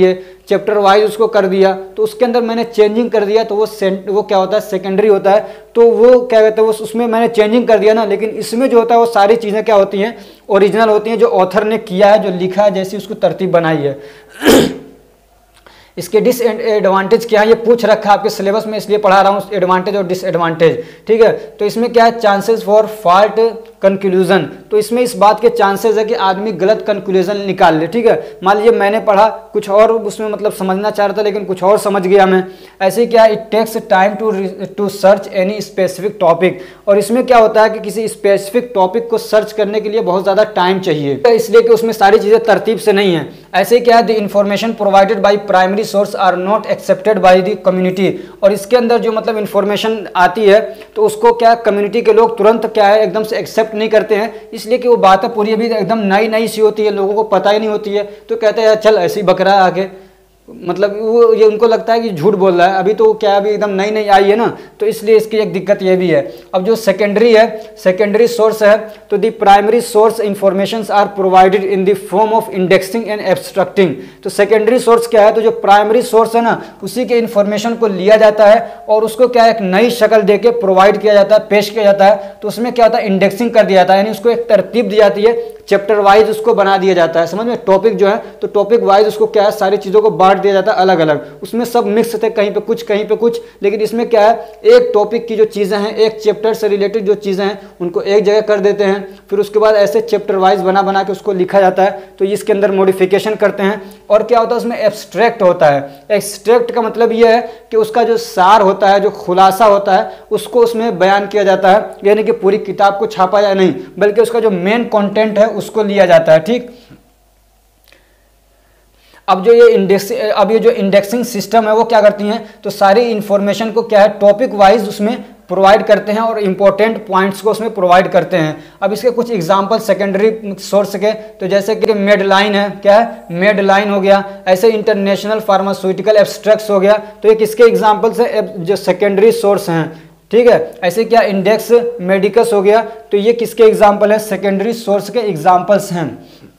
चैप्टर वाइज उसको कर दिया, तो उसके अंदर मैंने चेंजिंग कर दिया, तो वो सेंट वो क्या होता है, सेकेंडरी होता है। तो वो क्या कहते हैं, वो उसमें मैंने चेंजिंग कर दिया ना, लेकिन इसमें जो होता है वो सारी चीज़ें क्या होती हैं, ओरिजिनल होती हैं, जो ऑथर ने किया है, जो लिखा है, जैसी उसको तरतीब बनाई है। इसके डिसएडवांटेज क्या है, ये पूछ रखा है आपके सिलेबस में, इसलिए पढ़ा रहा हूँ एडवांटेज और डिसएडवांटेज, ठीक है। तो इसमें क्या है, चांसेस फॉर फॉल्ट कंक्लूजन, तो इसमें इस बात के चांसेस है कि आदमी गलत कंक्लूजन निकाल ले, ठीक है। मान लीजिए मैंने पढ़ा कुछ और, उसमें मतलब समझना चाह रहा था लेकिन कुछ और समझ गया मैं, ऐसे क्या, it takes time to to search any specific topic, और इसमें क्या होता है कि किसी स्पेसिफिक टॉपिक को सर्च करने के लिए बहुत ज़्यादा टाइम चाहिए, इसलिए कि उसमें सारी चीज़ें तरतीब से नहीं है। ऐसे क्या है, the information provided by primary source are not accepted by the community, और इसके अंदर जो मतलब इन्फॉर्मेशन आती है तो उसको क्या कम्युनिटी के लोग तुरंत क्या है एकदम से एक्सेप्ट नहीं करते हैं, इसलिए कि वो बातें पूरी अभी एकदम नई नई सी होती है, लोगों को पता ही नहीं होती है, तो कहते हैं चल ऐसे ही बक रहा है आगे, मतलब वो ये उनको लगता है कि झूठ बोल रहा है, अभी तो क्या अभी एकदम नई नई आई है ना, तो इसलिए इसकी एक दिक्कत ये भी है। अब जो सेकेंडरी है, सेकेंडरी सोर्स है, तो the primary source informations are provided in the form of indexing and abstracting, तो सेकेंडरी सोर्स क्या है, तो जो प्राइमरी सोर्स है ना, उसी के इंफॉर्मेशन को लिया जाता है और उसको क्या एक नई शक्ल देके प्रोवाइड किया जाता है, पेश किया जाता है, तो उसमें क्या होता है, इंडेक्सिंग कर दिया जाता है, यानी उसको एक तरतीब दी जाती है, चैप्टर वाइज उसको बना दिया जाता है, समझ में, टॉपिक जो है तो टॉपिक वाइज उसको क्या है, सारी चीज़ों को बांट दिया जाता है अलग अलग, उसमें सब मिक्स थे, कहीं पे कुछ कहीं पे कुछ, लेकिन इसमें क्या है, एक टॉपिक की जो चीज़ें हैं, एक चैप्टर से रिलेटेड जो चीज़ें हैं उनको एक जगह कर देते हैं, फिर उसके बाद ऐसे चैप्टर वाइज बना बना के उसको लिखा जाता है, तो इसके अंदर मॉडिफिकेशन करते हैं। और क्या होता है, उसमें एब्स्ट्रैक्ट होता है, एक्सट्रैक्ट का मतलब यह है कि उसका जो सार होता है, जो खुलासा होता है, उसको उसमें बयान किया जाता है, यानी कि पूरी किताब को छापा जाए नहीं, बल्कि उसका जो मेन कंटेंट है उसको लिया जाता है, ठीक। अब जो ये इंडेक्स अब ये जो इंडेक्सिंग सिस्टम है वो क्या करती हैं, तो सारी इंफॉर्मेशन को क्या है टॉपिक वाइज उसमें प्रोवाइड करते हैं और इंपॉर्टेंट पॉइंट्स को उसमें प्रोवाइड करते हैं। अब इसके कुछ एग्जांपल सेकेंडरी सोर्स के, तो जैसे कि मेडलाइन है, क्या है, मेडलाइन हो गया, ऐसे इंटरनेशनल फार्मास्यूटिकल एब्स्ट्रैक्ट्स हो गया, तो ये किसके एग्जाम्पल्स हैं, जो सेकेंडरी सोर्स हैं, ठीक है। ऐसे क्या इंडेक्स मेडिकस हो गया, तो ये किसके एग्जाम्पल है, सेकेंडरी सोर्स के एग्जाम्पल्स हैं।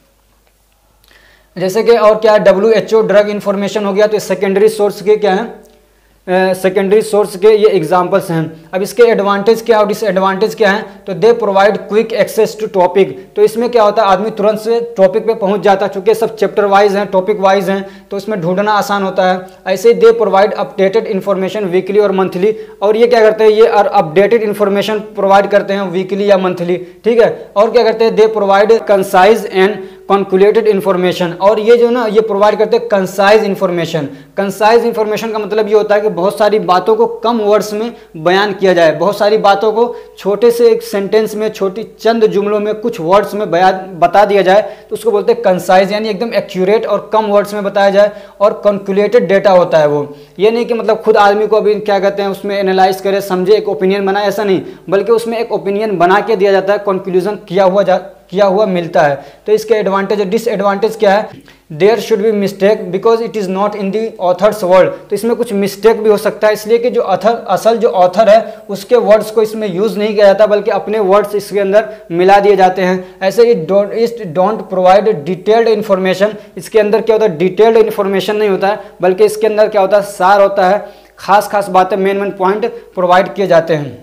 जैसे कि और क्या W H O drug information हो गया, तो सेकेंडरी सोर्स के क्या है, सेकेंडरी सोर्स के ये एग्जांपल्स हैं। अब इसके एडवांटेज क्या और डिसएडवांटेज क्या है, तो they provide quick access to topic, तो इसमें क्या होता है, आदमी तुरंत से टॉपिक पे पहुंच जाता है, चूंकि सब चैप्टर वाइज हैं, टॉपिक वाइज हैं, तो इसमें ढूंढना आसान होता है। ऐसे they provide updated information weekly और मंथली, और ये क्या करते हैं, ये अपडेटेड इन्फॉर्मेशन प्रोवाइड करते हैं वीकली या मंथली, ठीक है। और क्या करते हैं, they provide concise and calculated information, और ये जो ना ये प्रोवाइड करते हैं कंसाइज इन्फॉर्मेशन। कंसाइज इन्फॉर्मेशन का मतलब ये होता है कि बहुत सारी बातों को कम वर्ड्स में बयान किया जाए, बहुत सारी बातों को छोटे से एक सेंटेंस में, छोटी चंद जुमलों में, कुछ वर्ड्स में बयान बता दिया जाए, तो उसको बोलते हैं कंसाइज, यानी एकदम एक्यूरेट और कम वर्ड्स में बताया जाए। और कॉन्कुलेटेड डेटा होता है वो, ये नहीं कि मतलब खुद आदमी को अभी क्या कहते हैं उसमें एनालाइज करे, समझे, एक ओपिनियन बनाए, ऐसा नहीं, बल्कि उसमें एक ओपिनियन बना के दिया जाता है, कंक्लूजन किया हुआ जा किया हुआ मिलता है। तो इसके एडवांटेज और डिसएडवांटेज क्या है, there should be mistake because it is not in the author's word, तो इसमें कुछ मिस्टेक भी हो सकता है, इसलिए कि जो अथर असल जो ऑथर है उसके वर्ड्स को इसमें यूज़ नहीं किया जाता, बल्कि अपने वर्ड्स इसके अंदर मिला दिए जाते हैं। ऐसे it don't it don't provide detailed information, इसके अंदर क्या होता है, डिटेल्ड इन्फॉर्मेशन नहीं होता है, बल्कि इसके अंदर क्या होता है, सार होता है, खास खास बातें, मेन मेन पॉइंट प्रोवाइड किए जाते हैं।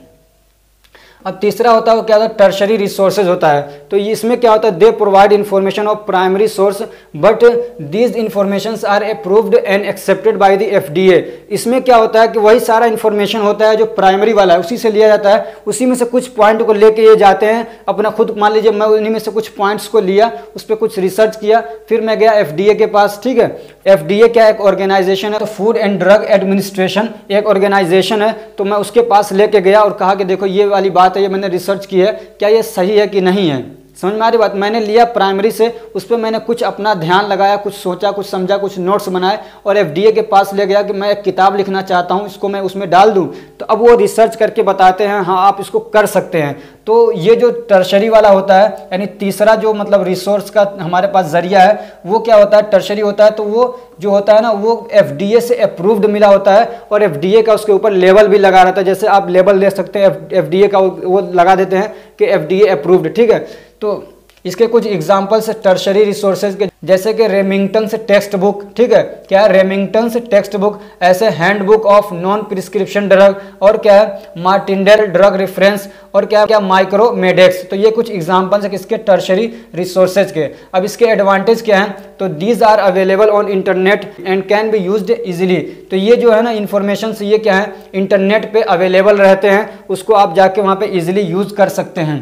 अब तीसरा होता है वो क्या होता है, टर्शरी रिसोर्सेज होता है, तो इसमें क्या होता है, they provide information of primary source but these informations are approved and accepted by the FDA. इसमें क्या होता है कि वही सारा इन्फॉर्मेशन होता है जो प्राइमरी वाला है, उसी से लिया जाता है, उसी में से कुछ पॉइंट को लेके ये जाते हैं अपना खुद, मान लीजिए मैं उन्हीं में से कुछ पॉइंट्स को लिया, उस पर कुछ रिसर्च किया, फिर मैं गया एफडीए के पास, ठीक है। एफडीए क्या एक ऑर्गेनाइजेशन है, तो फूड एंड ड्रग एडमिनिस्ट्रेशन एक ऑर्गेनाइजेशन है, तो मैं उसके पास लेके गया और कहा कि देखो ये वाली बात ये मैंने रिसर्च की है, क्या ये सही है कि नहीं है, समझ में आ रही बात। मैंने लिया प्राइमरी से, उस पर मैंने कुछ अपना ध्यान लगाया, कुछ सोचा, कुछ समझा, कुछ नोट्स बनाए और एफडीए के पास ले गया कि मैं एक किताब लिखना चाहता हूँ, इसको मैं उसमें डाल दूँ, तो अब वो रिसर्च करके बताते हैं हाँ आप इसको कर सकते हैं। तो ये जो टर्शरी वाला होता है, यानी तीसरा जो मतलब रिसोर्स का हमारे पास जरिया है, वो क्या होता है, टर्शरी होता है। तो वो जो होता है ना, वो एफडीए से अप्रूव्ड मिला होता है और एफडीए का उसके ऊपर लेबल भी लगा रहता है, जैसे आप लेबल ले सकते हैं एफडीए का, वो लगा देते हैं कि एफडीए अप्रूव्ड, ठीक है। तो इसके कुछ एग्जांपल्स टर्शरी रिसोर्सेज के, जैसे कि रेमिंगटन से टेक्स्ट बुक, ठीक है, क्या है रेमिंगटन से टेक्स्ट बुक, ऐसे handbook of non prescription drug, और क्या है मार्टिंडेल ड्रग रेफरेंस, और क्या क्या माइक्रोमेडेक्स। तो ये कुछ एग्जांपल्स है किसके, टर्शरी रिसोर्सेज के। अब इसके एडवांटेज क्या है, तो these are available on internet and can be used easily. तो ये जो है ना इंफॉर्मेशन ये क्या है, इंटरनेट पे अवेलेबल रहते हैं, उसको आप जाके वहाँ पे इजीली यूज कर सकते हैं।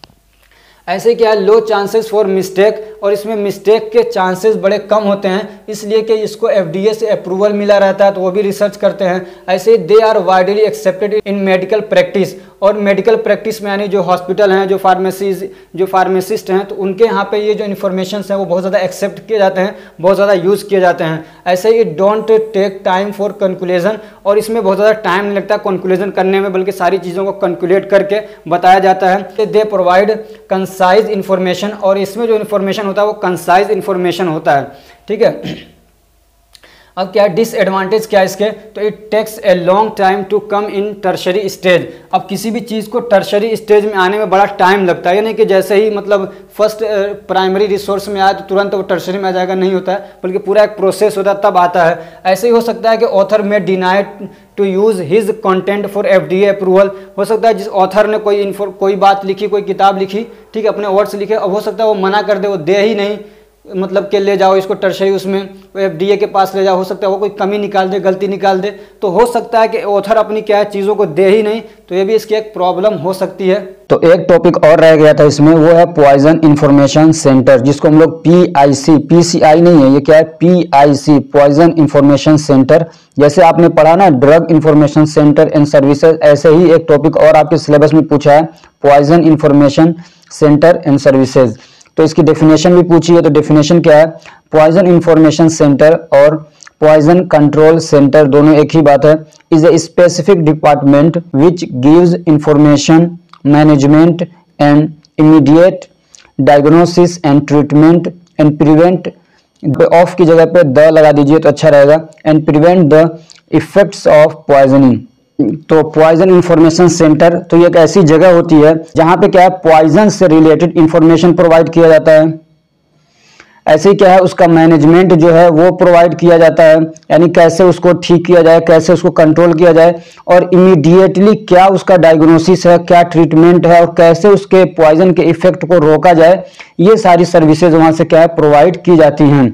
ऐसे क्या है, लो चांसेस फॉर मिस्टेक, और इसमें मिस्टेक के चांसेस बड़े कम होते हैं, इसलिए कि इसको एफडीए से अप्रूवल मिला रहता है, तो वो भी रिसर्च करते हैं। ऐसे they are widely accepted in medical practice, और मेडिकल प्रैक्टिस में यानी जो हॉस्पिटल हैं, जो फार्मेसीज जो फार्मासिस्ट हैं, तो उनके यहाँ पे ये जो इन्फॉर्मेशन हैं वो बहुत ज़्यादा एक्सेप्ट किए जाते हैं, बहुत ज़्यादा यूज़ किए जाते हैं। ऐसे ही don't take time for conclusion, और इसमें बहुत ज़्यादा टाइम नहीं लगता कंक्लूजन करने में, बल्कि सारी चीज़ों को कंक्लूट करके बताया जाता है। दे प्रोवाइड कंसाइज इन्फॉर्मेशन, और इसमें जो इन्फॉर्मेशन होता है वो कंसाइज इन्फॉर्मेशन होता है, ठीक है। अब क्या डिसएडवांटेज क्या है इसके, तो it takes a long time to come in tertiary stage. अब किसी भी चीज़ को टर्शरी स्टेज में आने में बड़ा टाइम लगता है, यानी कि जैसे ही मतलब फर्स्ट प्राइमरी रिसोर्स में आया तो तुरंत वो टर्शरी में आ जाएगा, नहीं होता है, बल्कि पूरा एक प्रोसेस होता है तब आता है। ऐसे ही हो सकता है कि author may deny to use his content for FDA approval. हो सकता है जिस ऑथर ने कोई इन्फो कोई बात लिखी, कोई किताब लिखी, ठीक है, अपने वर्ड्स लिखे, अब हो सकता है वो मना कर दे, वो दे ही नहीं, मतलब के ले जाओ इसको टर्शरी उसमें एफडीए के पास ले जाओ, हो सकता है वो कोई कमी निकाल दे, गलती निकाल दे, तो हो सकता है कि ऑथर अपनी क्या है चीज़ों को दे ही नहीं, तो ये भी इसकी एक प्रॉब्लम हो सकती है। तो एक टॉपिक और रह गया था इसमें, वो है पॉइजन इंफॉर्मेशन सेंटर, जिसको हम लोग पीआईसी, पीसीआई नहीं है, ये क्या है पीआईसी, पॉइजन इंफॉर्मेशन सेंटर। जैसे आपने पढ़ा ना drug information centre and services, ऐसे ही एक टॉपिक और आपके सिलेबस में पूछा है poison information centre and services. तो इसकी डेफिनेशन भी पूछी है, तो डेफिनेशन क्या है, पॉइजन इंफॉर्मेशन सेंटर और पॉइजन कंट्रोल सेंटर दोनों एक ही बात है, is a specific department which gives information management and immediate diagnosis and treatment and prevent, of की जगह पे द लगा दीजिए तो अच्छा रहेगा, and prevent the effects of poisoning. तो पॉइजन इंफॉर्मेशन सेंटर तो ये एक ऐसी जगह होती है जहां पे क्या है पॉइजन से रिलेटेड इंफॉर्मेशन प्रोवाइड किया जाता है। ऐसे ही क्या है उसका मैनेजमेंट जो है वो प्रोवाइड किया जाता है, यानी कैसे उसको ठीक किया जाए, कैसे उसको कंट्रोल किया जाए, और इमीडिएटली क्या उसका डायग्नोसिस है, क्या ट्रीटमेंट है, और कैसे उसके पॉइजन के इफेक्ट को रोका जाए, ये सारी सर्विसेज वहां से क्या है प्रोवाइड की जाती हैं।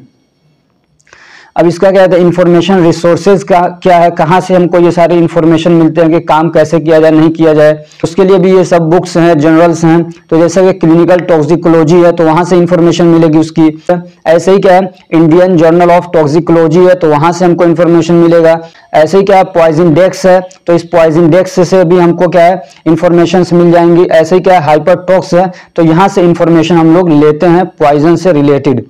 अब इसका क्या है इंफॉर्मेशन रिसोर्सेज का क्या है, कहाँ से हमको ये सारे इंफॉर्मेशन मिलते हैं कि काम कैसे किया जाए, नहीं किया जाए, उसके लिए भी ये सब बुक्स हैं, जर्नल्स हैं। तो जैसे कि क्लिनिकल टॉक्सिकोलॉजी है तो वहां से इंफॉर्मेशन मिलेगी उसकी। ऐसे ही क्या है इंडियन जर्नल ऑफ टॉक्सिकोलॉजी है तो वहां से हमको इंफॉर्मेशन मिलेगा। ऐसे ही क्या है पॉइजन डेक्स है तो इस पॉइजन डेक्स से भी हमको क्या है इंफॉर्मेशन मिल जाएंगी। ऐसे ही क्या है हाइपरटॉक्स है तो यहाँ से इंफॉर्मेशन हम लोग लेते हैं पॉइजन से रिलेटेड।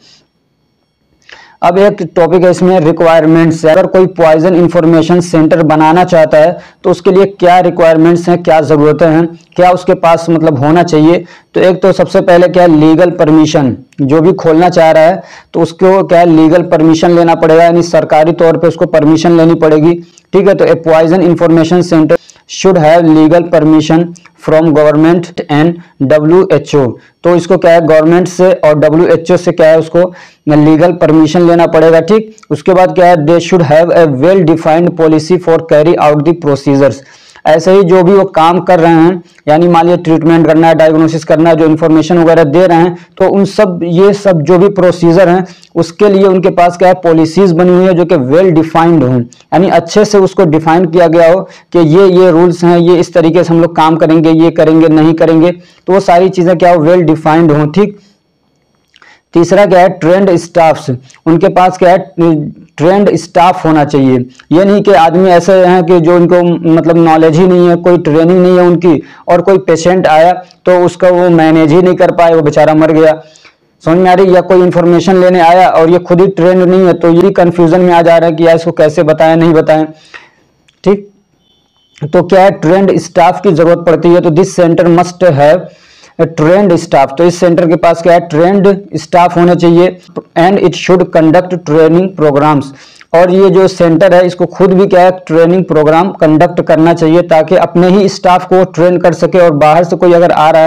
अब एक टॉपिक है इसमें रिक्वायरमेंट्स, अगर कोई पॉइजन इंफॉर्मेशन सेंटर बनाना चाहता है तो उसके लिए क्या रिक्वायरमेंट्स हैं, क्या ज़रूरतें हैं, क्या उसके पास मतलब होना चाहिए। तो एक तो सबसे पहले क्या है लीगल परमिशन, जो भी खोलना चाह रहा है तो उसको क्या है लीगल परमिशन लेना पड़ेगा, यानी सरकारी तौर पे उसको परमिशन लेनी पड़ेगी, ठीक है। तो a poison information centre should have legal permission from government and W H O. तो इसको क्या है गवर्नमेंट से और डब्ल्यू एच ओ से क्या है उसको लीगल परमिशन लेना पड़ेगा, ठीक। उसके बाद क्या है they should have a well defined policy for carry out the procedures. ऐसे ही जो भी वो काम कर रहे हैं, यानी मान लीजिए ट्रीटमेंट करना है, डायग्नोसिस करना है, जो इन्फॉर्मेशन वगैरह दे रहे हैं, तो उन सब ये सब जो भी प्रोसीजर हैं उसके लिए उनके पास क्या है पॉलिसीज बनी हुई है जो कि वेल डिफाइंड हों, यानी अच्छे से उसको डिफाइन किया गया हो कि ये ये रूल्स हैं, ये इस तरीके से हम लोग काम करेंगे, ये करेंगे नहीं करेंगे, तो वो सारी चीजें क्या हो वेल डिफाइंड हों, ठीक। तीसरा क्या है ट्रेंड स्टाफ्स, उनके पास क्या है ट्रेंड स्टाफ होना चाहिए। ये नहीं कि आदमी ऐसे हैं कि जो उनको मतलब नॉलेज ही नहीं है, कोई ट्रेनिंग नहीं है उनकी, और कोई पेशेंट आया तो उसका वो मैनेज ही नहीं कर पाए, वो बेचारा मर गया, समझ में आ रही। या कोई इन्फॉर्मेशन लेने आया और ये खुद ही ट्रेंड नहीं है तो ये कंफ्यूजन में आ जा रहा है कि यार इसको कैसे बताएं नहीं बताएं, ठीक। तो क्या है ट्रेंड स्टाफ की जरूरत पड़ती है, तो this centre must have trained staff. तो इस सेंटर के पास क्या है ट्रेंड स्टाफ होने चाहिए, and it should conduct training programmes. और ये जो सेंटर है इसको खुद भी क्या है ट्रेनिंग प्रोग्राम कंडक्ट करना चाहिए ताकि अपने ही स्टाफ को ट्रेन कर सके, और बाहर से कोई अगर आ रहा है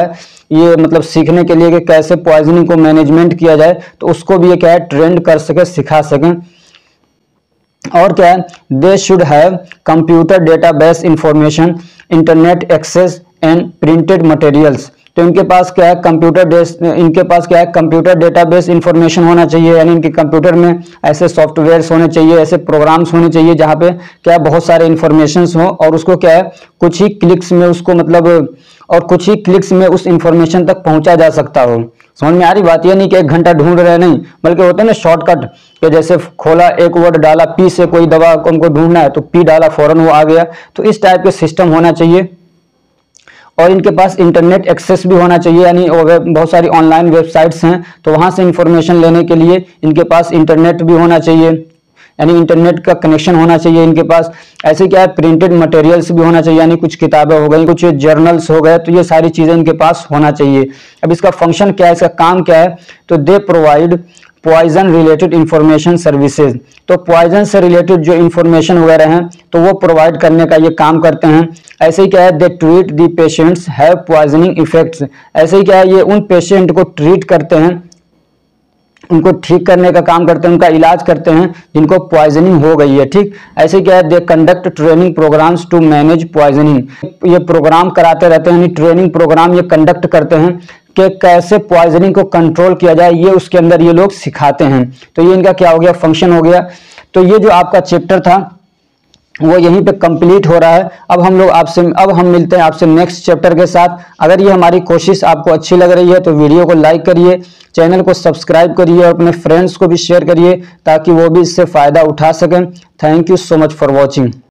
ये मतलब सीखने के लिए कि कैसे पॉइजनिंग को मैनेजमेंट किया जाए, तो उसको भी ये क्या है ट्रेंड कर सके, सिखा सकें। और क्या है, they should have computer database information, internet access and printed materials. तो इनके पास क्या है कंप्यूटर डेस इनके पास क्या है कंप्यूटर डेटाबेस इंफॉर्मेशन होना चाहिए, यानी इनके कंप्यूटर में ऐसे सॉफ्टवेयर्स होने चाहिए, ऐसे प्रोग्राम्स होने चाहिए जहाँ पे क्या है बहुत सारे इंफॉर्मेशंस हो, और उसको क्या है कुछ ही क्लिक्स में उसको मतलब और कुछ ही क्लिक्स में उस इंफॉर्मेशन तक पहुंचा जा सकता हो। समझ में आ रही बात? ये नहीं कि एक घंटा ढूंढ रहे नहीं, बल्कि होते हैं ना शॉर्टकट कि जैसे खोला एक वर्ड डाला पी से, कोई दवा को हमको ढूंढना है तो पी डाला फौरन वो आ गया। तो इस टाइप के सिस्टम होना चाहिए। और इनके पास इंटरनेट एक्सेस भी होना चाहिए, यानी बहुत सारी ऑनलाइन वेबसाइट्स हैं तो वहां से इंफॉर्मेशन लेने के लिए इनके पास इंटरनेट भी होना चाहिए, यानी इंटरनेट का कनेक्शन होना चाहिए इनके पास। ऐसे क्या है प्रिंटेड मटेरियल्स भी होना चाहिए, यानी कुछ किताबें हो गई, कुछ जर्नल्स हो गए, तो ये सारी चीजें इनके पास होना चाहिए। अब इसका फंक्शन क्या है, इसका काम क्या है, तो they provide poison related information services. तो पॉइजन से रिलेटेड जो इंफॉर्मेशन वगैरह हैं तो वो प्रोवाइड करने का ये काम करते हैं। ऐसे ही क्या है, they treat the patients have poisoning effects. ऐसे ही क्या है, ये उन पेशेंट को ट्रीट करते हैं, उनको ठीक करने का काम करते हैं, उनका इलाज करते हैं जिनको पॉइजनिंग हो गई है। ठीक, ऐसे क्या है, they conduct training programmes to manage poisoning. ये प्रोग्राम कराते रहते हैं, यानी ट्रेनिंग प्रोग्राम ये कंडक्ट करते हैं कि कैसे पॉइजनिंग को कंट्रोल किया जाए, ये उसके अंदर ये लोग सिखाते हैं। तो ये इनका क्या हो गया, फंक्शन हो गया। तो ये जो आपका चैप्टर था वो यहीं पे कंप्लीट हो रहा है। अब हम लोग आपसे अब हम मिलते हैं आपसे नेक्स्ट चैप्टर के साथ। अगर ये हमारी कोशिश आपको अच्छी लग रही है तो वीडियो को लाइक करिए, चैनल को सब्सक्राइब करिए और अपने फ्रेंड्स को भी शेयर करिए ताकि वो भी इससे फायदा उठा सकें। Thank you so much for watching.